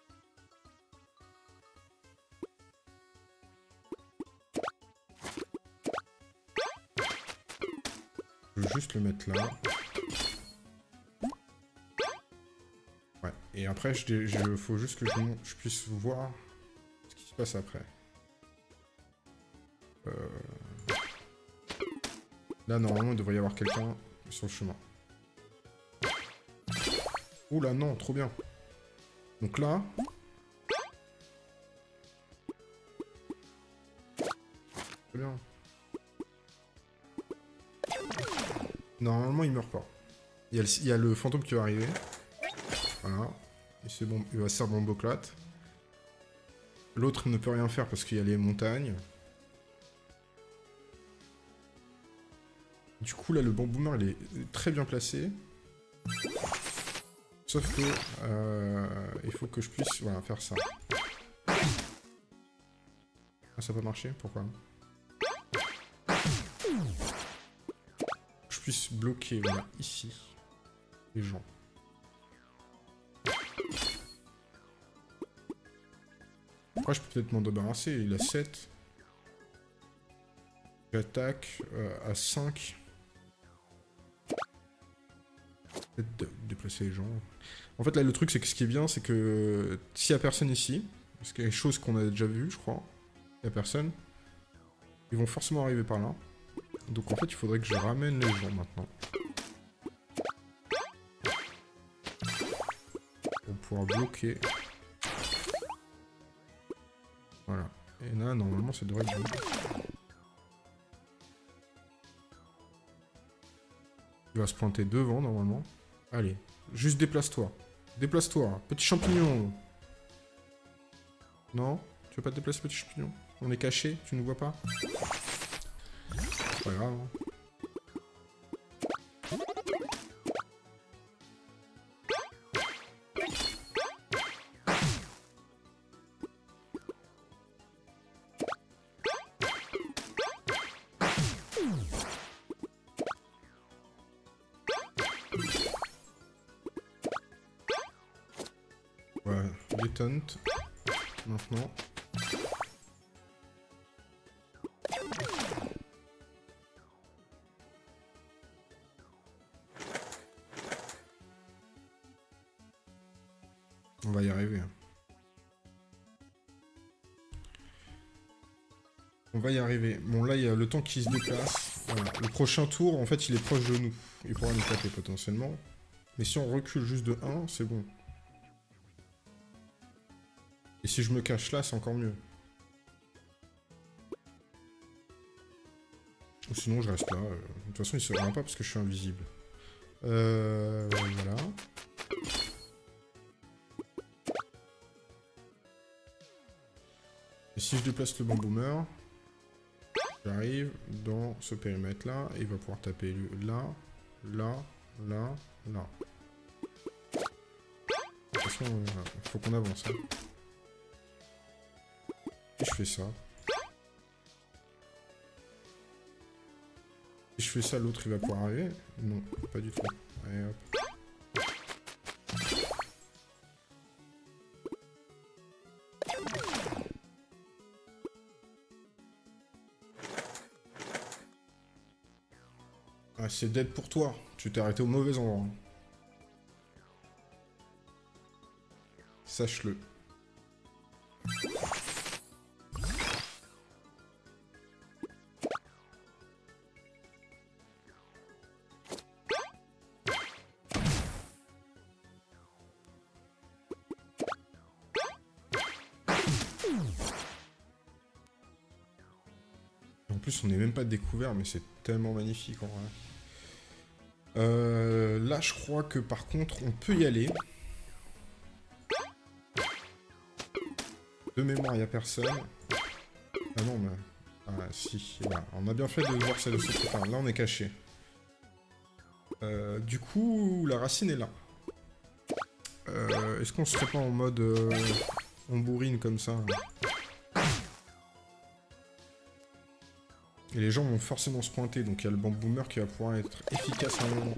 Je veux juste le mettre là. Ouais, et après, faut juste que je puisse voir ce qui se passe après. Là, normalement, il devrait y avoir quelqu'un sur le chemin. Oula, non, trop bien. Donc là... Très bien. Normalement, il meurt pas. Il y a le fantôme qui va arriver. Voilà. Et c'est bon, il va se servir bomboclate. L'autre ne peut rien faire parce qu'il y a les montagnes. Du coup, là, le bamboomer, il est très bien placé. Sauf que... il faut que je puisse voilà, faire ça. Ah, ça peut marcher? Pourquoi? Je puisse bloquer, voilà, ici, les gens. Après, je peux peut-être m'en débarrasser. Il a 7. J'attaque à 5. Peut-être déplacer les gens. En fait, là, le truc, c'est que ce qui est bien, c'est que s'il n'y a personne ici, parce qu'il y a des choses qu'on a déjà vues, je crois, il n'y a personne, ils vont forcément arriver par là. Donc, en fait, il faudrait que je ramène les gens maintenant. Pour pouvoir bloquer. Voilà. Et là, normalement, ça devrait être bon. Il va se planter devant, normalement. Allez, juste déplace-toi. Déplace-toi, petit champignon. Non? Tu veux pas te déplacer, petit champignon? On est caché, tu ne vois pas? C'est pas grave, hein. Voilà, les taunts. Maintenant. On va y arriver. Hein. On va y arriver. Bon, là, il y a le temps qui se déplace. Voilà. Le prochain tour, en fait, il est proche de nous. Il pourra nous taper potentiellement. Mais si on recule juste de 1, c'est bon. Et si je me cache là, c'est encore mieux. Ou sinon, je reste là. De toute façon, il se verra pas parce que je suis invisible. Voilà. Et si je déplace le bamboomer, j'arrive dans ce périmètre-là, et il va pouvoir taper là, là, là, là. De toute façon, il faut qu'on avance. Hein. Et je fais ça. Si je fais ça, l'autre il va pouvoir arriver? Non, pas du tout. Allez hop. Ah, c'est dead pour toi. Tu t'es arrêté au mauvais endroit. Sache-le. En plus, on n'est même pas découvert, mais c'est tellement magnifique en vrai. Là, je crois que par contre, on peut y aller. De mémoire, il n'y a personne. Ah non, mais... Ah si, voilà. On a bien fait de voir celle de ce côté. Là, on est caché. Du coup, la racine est là. Est-ce qu'on serait pas en mode... on bourrine comme ça? Et les gens vont forcément se pointer, donc il y a le bamboomer qui va pouvoir être efficace à un moment.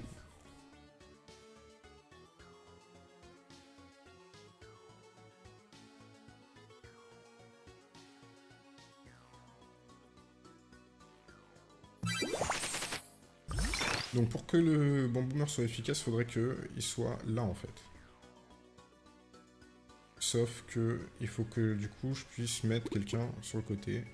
Donc pour que le bamboomer soit efficace, il faudrait qu'il soit là en fait. Sauf que il faut que du coup je puisse mettre quelqu'un sur le côté.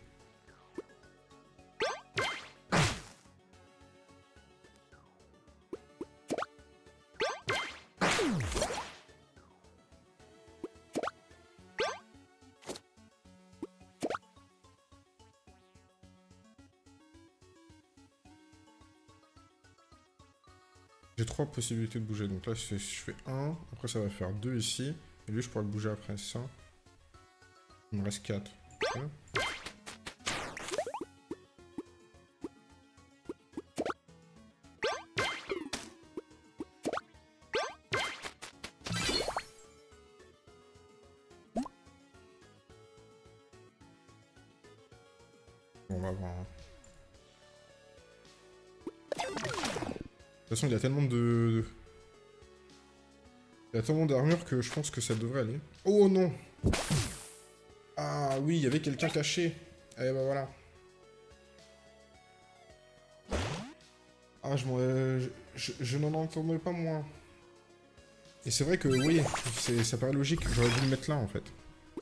J'ai 3 possibilités de bouger, donc là je fais 1, après ça va faire 2 ici, et lui je pourrais le bouger après ça. Il me reste 4. Okay. Bon, on va voir. Hein. De toute façon, il y a tellement de... Il y a tellement d'armure que je pense que ça devrait aller. Oh non! Ah oui, il y avait quelqu'un caché. Eh ben voilà. Ah, je n'en entendais pas moins. Et c'est vrai que, oui, ça paraît logique. J'aurais dû le mettre là, en fait.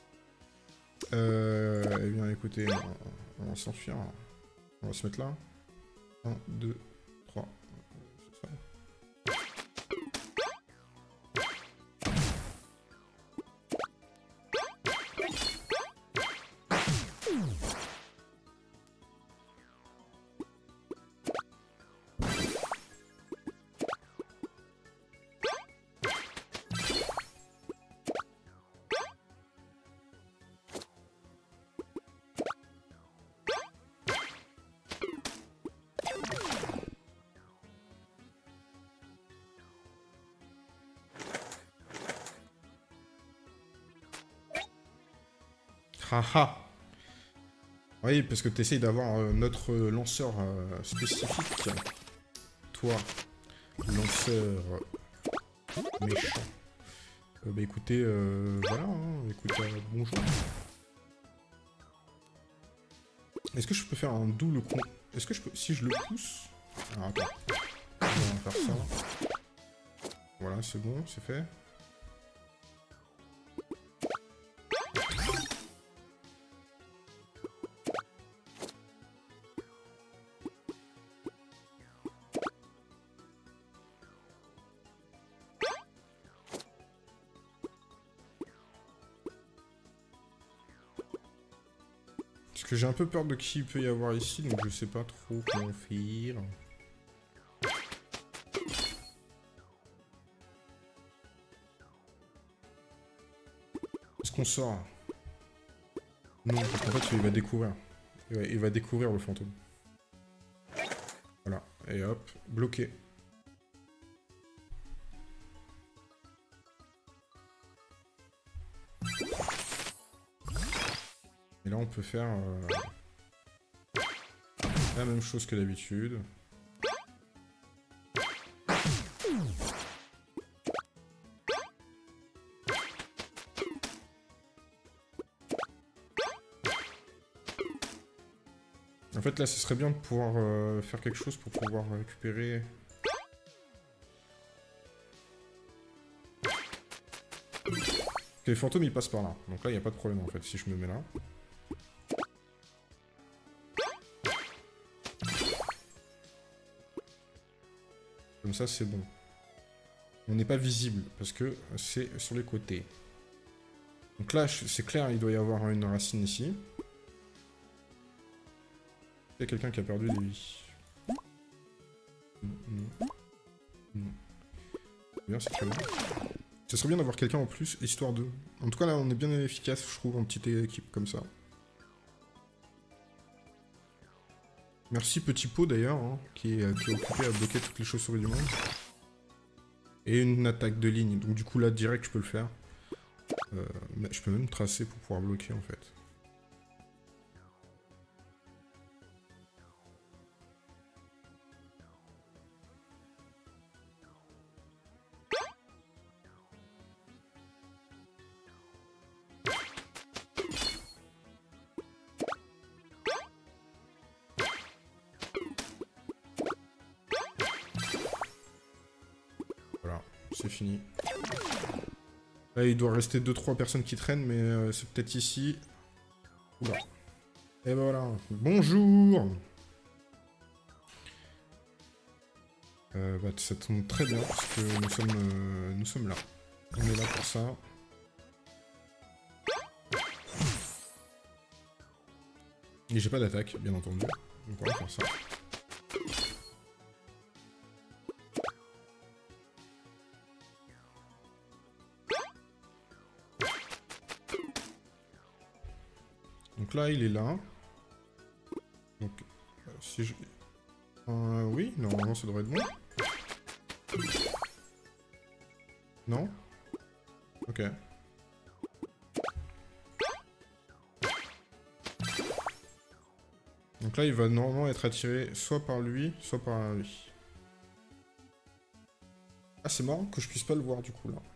Eh bien, écoutez, on va s'enfuir. On va se mettre là. 1, 2, 3. C'est ça. Haha. Oui, parce que tu essayes d'avoir notre lanceur spécifique. Toi, lanceur méchant. Bah écoutez, voilà, hein, écoute, bonjour. Est-ce que je peux faire un double con... Est-ce que je peux... Si je le pousse... Alors attends. On va faire ça. Voilà, c'est bon, c'est fait. Parce que j'ai un peu peur de qui il peut y avoir ici, donc je sais pas trop comment faire. Est-ce qu'on sort? Non, parce qu'en fait, il va découvrir. Il va découvrir le fantôme. Voilà, et hop, bloqué. Et là, on peut faire la même chose que d'habitude. En fait, là, ce serait bien de pouvoir faire quelque chose pour pouvoir récupérer... Les fantômes, ils passent par là. Donc là, il n'y a pas de problème, en fait, si je me mets là. Comme ça, c'est bon. On n'est pas visible, parce que c'est sur les côtés. Donc là, c'est clair, il doit y avoir une racine ici. Il y a quelqu'un qui a perdu des vies. Non. Bien, c'est très bien. Ce serait bien d'avoir quelqu'un en plus, histoire de... En tout cas, là, on est bien efficace, je trouve, en petite équipe comme ça. Merci Petit Pot, d'ailleurs, hein, qui est occupé à bloquer toutes les chauves-souris du monde. Et une attaque de ligne, donc du coup, là, direct, je peux le faire. Je peux même tracer pour pouvoir bloquer, en fait. C'est fini. Là, il doit rester 2-3 personnes qui traînent, mais c'est peut-être ici. Oula. Et voilà. Bonjour. Bah, ça tombe très bien, parce que nous sommes là. On est là pour ça. Et j'ai pas d'attaque, bien entendu. Donc on va faire ça. Donc là, il est là. Donc, si je... oui, normalement, ça devrait être bon. Non? Ok. Donc là, il va normalement être attiré soit par lui, soit par lui. Ah, c'est marrant que je puisse pas le voir, du coup, là.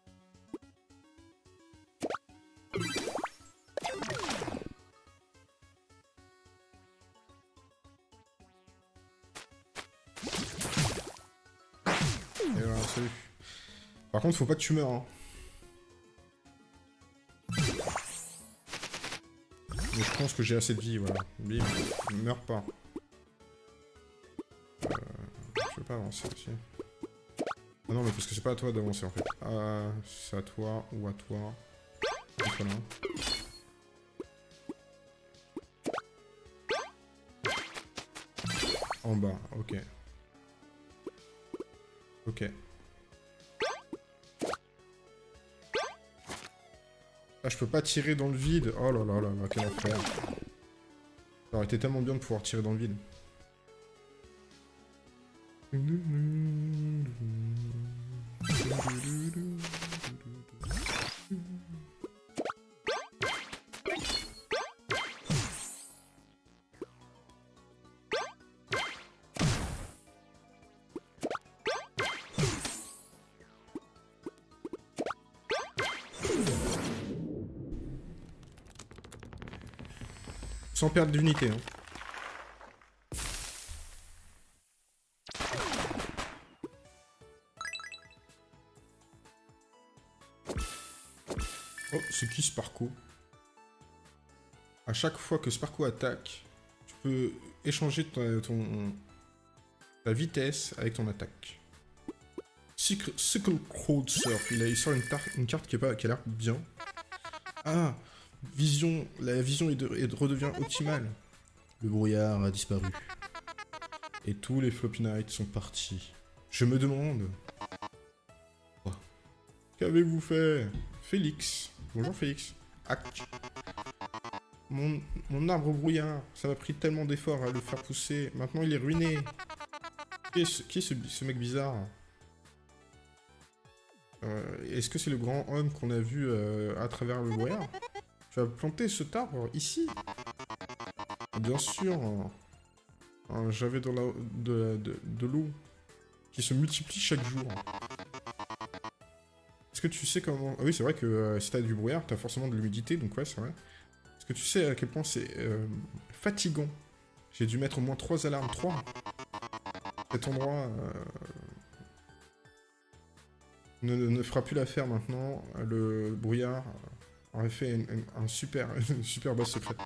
Et voilà, salut. Par contre, faut pas que tu meurs, hein. Mais je pense que j'ai assez de vie, voilà. Bim, meurs pas. Je veux pas avancer aussi. Ah non, mais parce que c'est pas à toi d'avancer, en fait. Ah, c'est à toi ou à toi. Voilà. En bas, ok. Ok. Ah, je peux pas tirer dans le vide. Oh là là là là, quel enfer. Ça aurait été tellement bien de pouvoir tirer dans le vide. Sans perdre d'unité, hein. Oh, c'est qui Sparko? À chaque fois que Sparko attaque, tu peux échanger ta vitesse avec ton attaque. Cycle Crowd Surf, il sort une carte qui a l'air bien. Ah, la vision redevient optimale. Le brouillard a disparu. Et tous les Floppy Knights sont partis. Je me demande... Qu'avez-vous fait? Félix. Bonjour Félix. Hack. Mon arbre brouillard, ça m'a pris tellement d'efforts à le faire pousser. Maintenant il est ruiné. Qui est ce mec bizarre? Est-ce que c'est le grand homme qu'on a vu à travers le brouillard? Tu as planté cet arbre ici? Bien sûr. J'avais de l'eau qui se multiplie chaque jour. Est-ce que tu sais comment... Ah oui, c'est vrai que si t'as du brouillard, t'as forcément de l'humidité, donc ouais, c'est vrai. Est-ce que tu sais à quel point c'est fatigant? J'ai dû mettre au moins 3 alarmes. 3. Cet endroit ne fera plus l'affaire maintenant. Le brouillard aurait fait une super base secrète.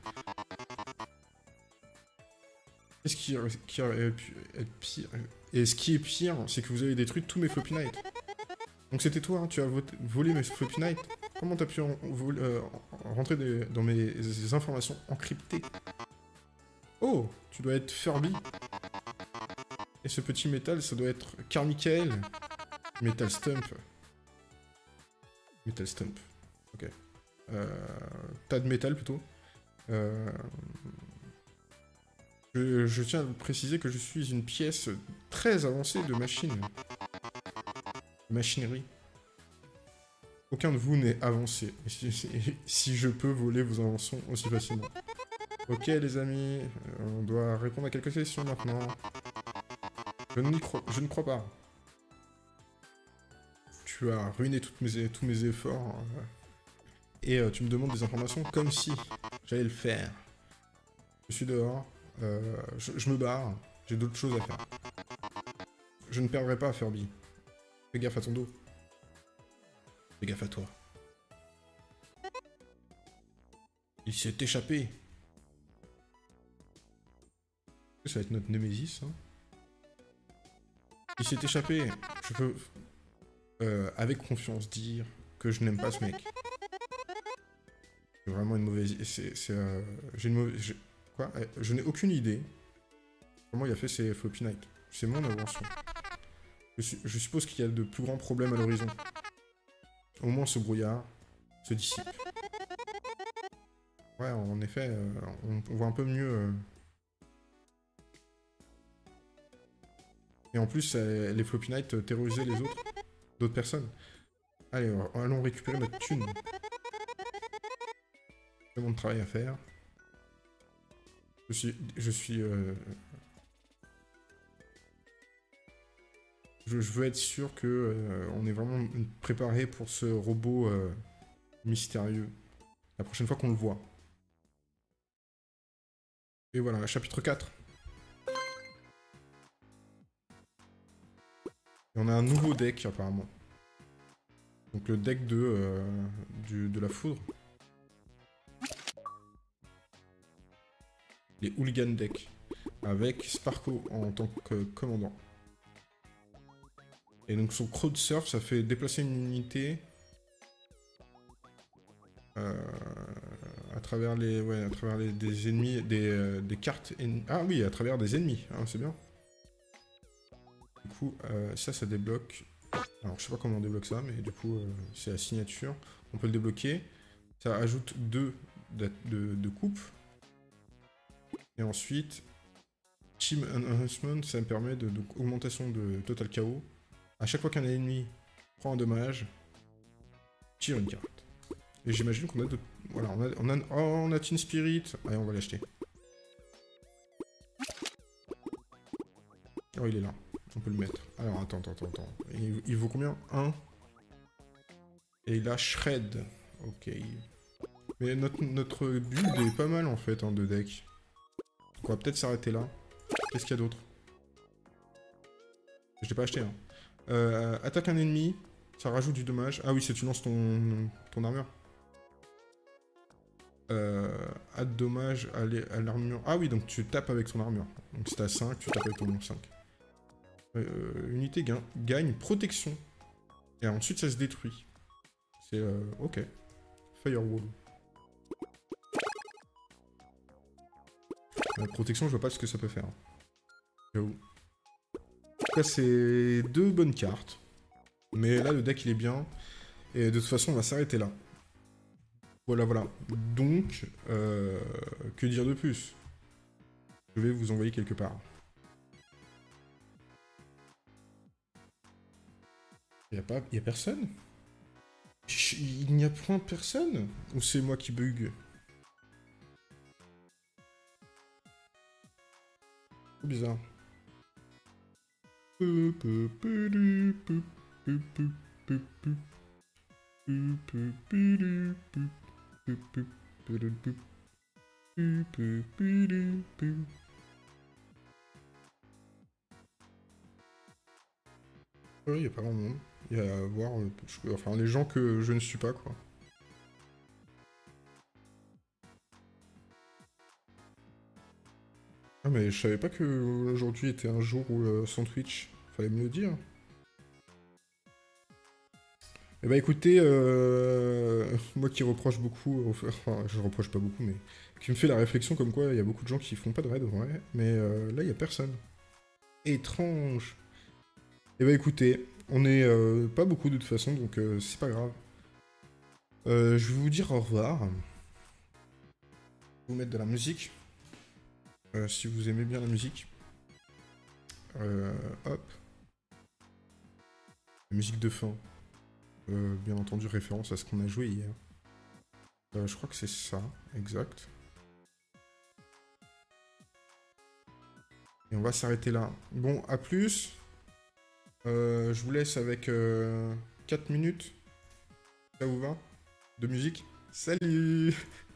Qu'est-ce qui aurait pu être pire? Et ce qui est pire, c'est que vous avez détruit tous mes Floppy Knights. Donc c'était toi, hein, tu as volé mes Floppy Knights. Comment t'as pu rentrer dans mes informations encryptées? Oh, tu dois être Furby. Et ce petit métal, ça doit être Carmichael. Metal Stump. Metal Stump. Ok. Tas de métal plutôt. Je tiens à préciser que je suis une pièce très avancée de machinerie. Aucun de vous n'est avancé. Si je peux voler vos inventions aussi facilement. Ok les amis, on doit répondre à quelques questions maintenant. Je ne crois pas. Tu as ruiné tous mes efforts. Et tu me demandes des informations comme si j'allais le faire. Je suis dehors. Je me barre. J'ai d'autres choses à faire. Je ne perdrai pas, Furby. Fais gaffe à ton dos. Fais gaffe à toi. Il s'est échappé. Ça va être notre Némésis, hein. Il s'est échappé. Je peux, avec confiance, dire que je n'aime pas ce mec. C'est vraiment une mauvaise... J'ai une mauvaise... Quoi? Je n'ai aucune idée comment il a fait ses Floppy Knights. C'est mon invention. Je suppose qu'il y a de plus grands problèmes à l'horizon. Au moins ce brouillard se dissipe. Ouais, en effet, on voit un peu mieux... Et en plus, les Floppy Knights terrorisaient les autres. D'autres personnes. Allez, allons récupérer notre thune. Tellement de travail à faire. Je veux être sûr que on est vraiment préparé pour ce robot mystérieux. La prochaine fois qu'on le voit. Et voilà, chapitre 4. Et on a un nouveau deck apparemment. Donc le deck de la foudre. Les Hooligan Deck. Avec Sparko en tant que commandant. Et donc son crowd surf, ça fait déplacer une unité à travers des ennemis, des cartes ennemies. Ah oui, à travers des ennemis, hein, c'est bien. Du coup, ça débloque. Alors je sais pas comment on débloque ça, mais du coup c'est la signature. On peut le débloquer. Ça ajoute 2 de coupe. Et ensuite, Team Enhancement, ça me permet donc augmentation de Total KO. À chaque fois qu'un ennemi prend un dommage, tire une carte. Et j'imagine qu'on a d'autres... Voilà, on a Teen Spirit. Allez, on va l'acheter. Oh, il est là. On peut le mettre. Alors, attends. Il vaut combien? 1. Et il a Shred. Ok. Mais notre build est pas mal en fait de deck. On va peut-être s'arrêter là. Qu'est-ce qu'il y a d'autre? Je l'ai pas acheté, hein. Attaque un ennemi, ça rajoute du dommage. Ah oui, c'est tu lances ton armure. Add dommage à l'armure. Ah oui, donc tu tapes avec ton armure. Donc si t'as 5, tu tapes avec ton mon 5. Unité gagne protection. Et ensuite ça se détruit. C'est ok. Firewall. Protection, je vois pas ce que ça peut faire. J'avoue. En tout cas, c'est 2 bonnes cartes. Mais là, le deck, il est bien. Et de toute façon, on va s'arrêter là. Voilà, voilà. Donc, que dire de plus? Je vais vous envoyer quelque part. Il y a personne? Il n'y a point personne? Ou c'est moi qui bug? C'est bizarre. Ouais, il n'y a pas grand monde. Il y a à voir, enfin, les gens que je ne suis pas, quoi. Ah, mais je savais pas que aujourd'hui était un jour où, sans Twitch. Fallait me le dire. Eh bah écoutez, moi qui reproche beaucoup, enfin je reproche pas beaucoup, mais qui me fait la réflexion comme quoi il y a beaucoup de gens qui font pas de raid, ouais, mais là il y a personne. Étrange. Eh bah écoutez, on est pas beaucoup de toute façon, donc c'est pas grave. Je vais vous dire au revoir. Je vais vous mettre de la musique, si vous aimez bien la musique. Hop. La musique de fin. Bien entendu référence à ce qu'on a joué hier. Je crois que c'est ça, exact. Et on va s'arrêter là. Bon, à plus. Je vous laisse avec 4 minutes. Ça vous va? De musique? Salut!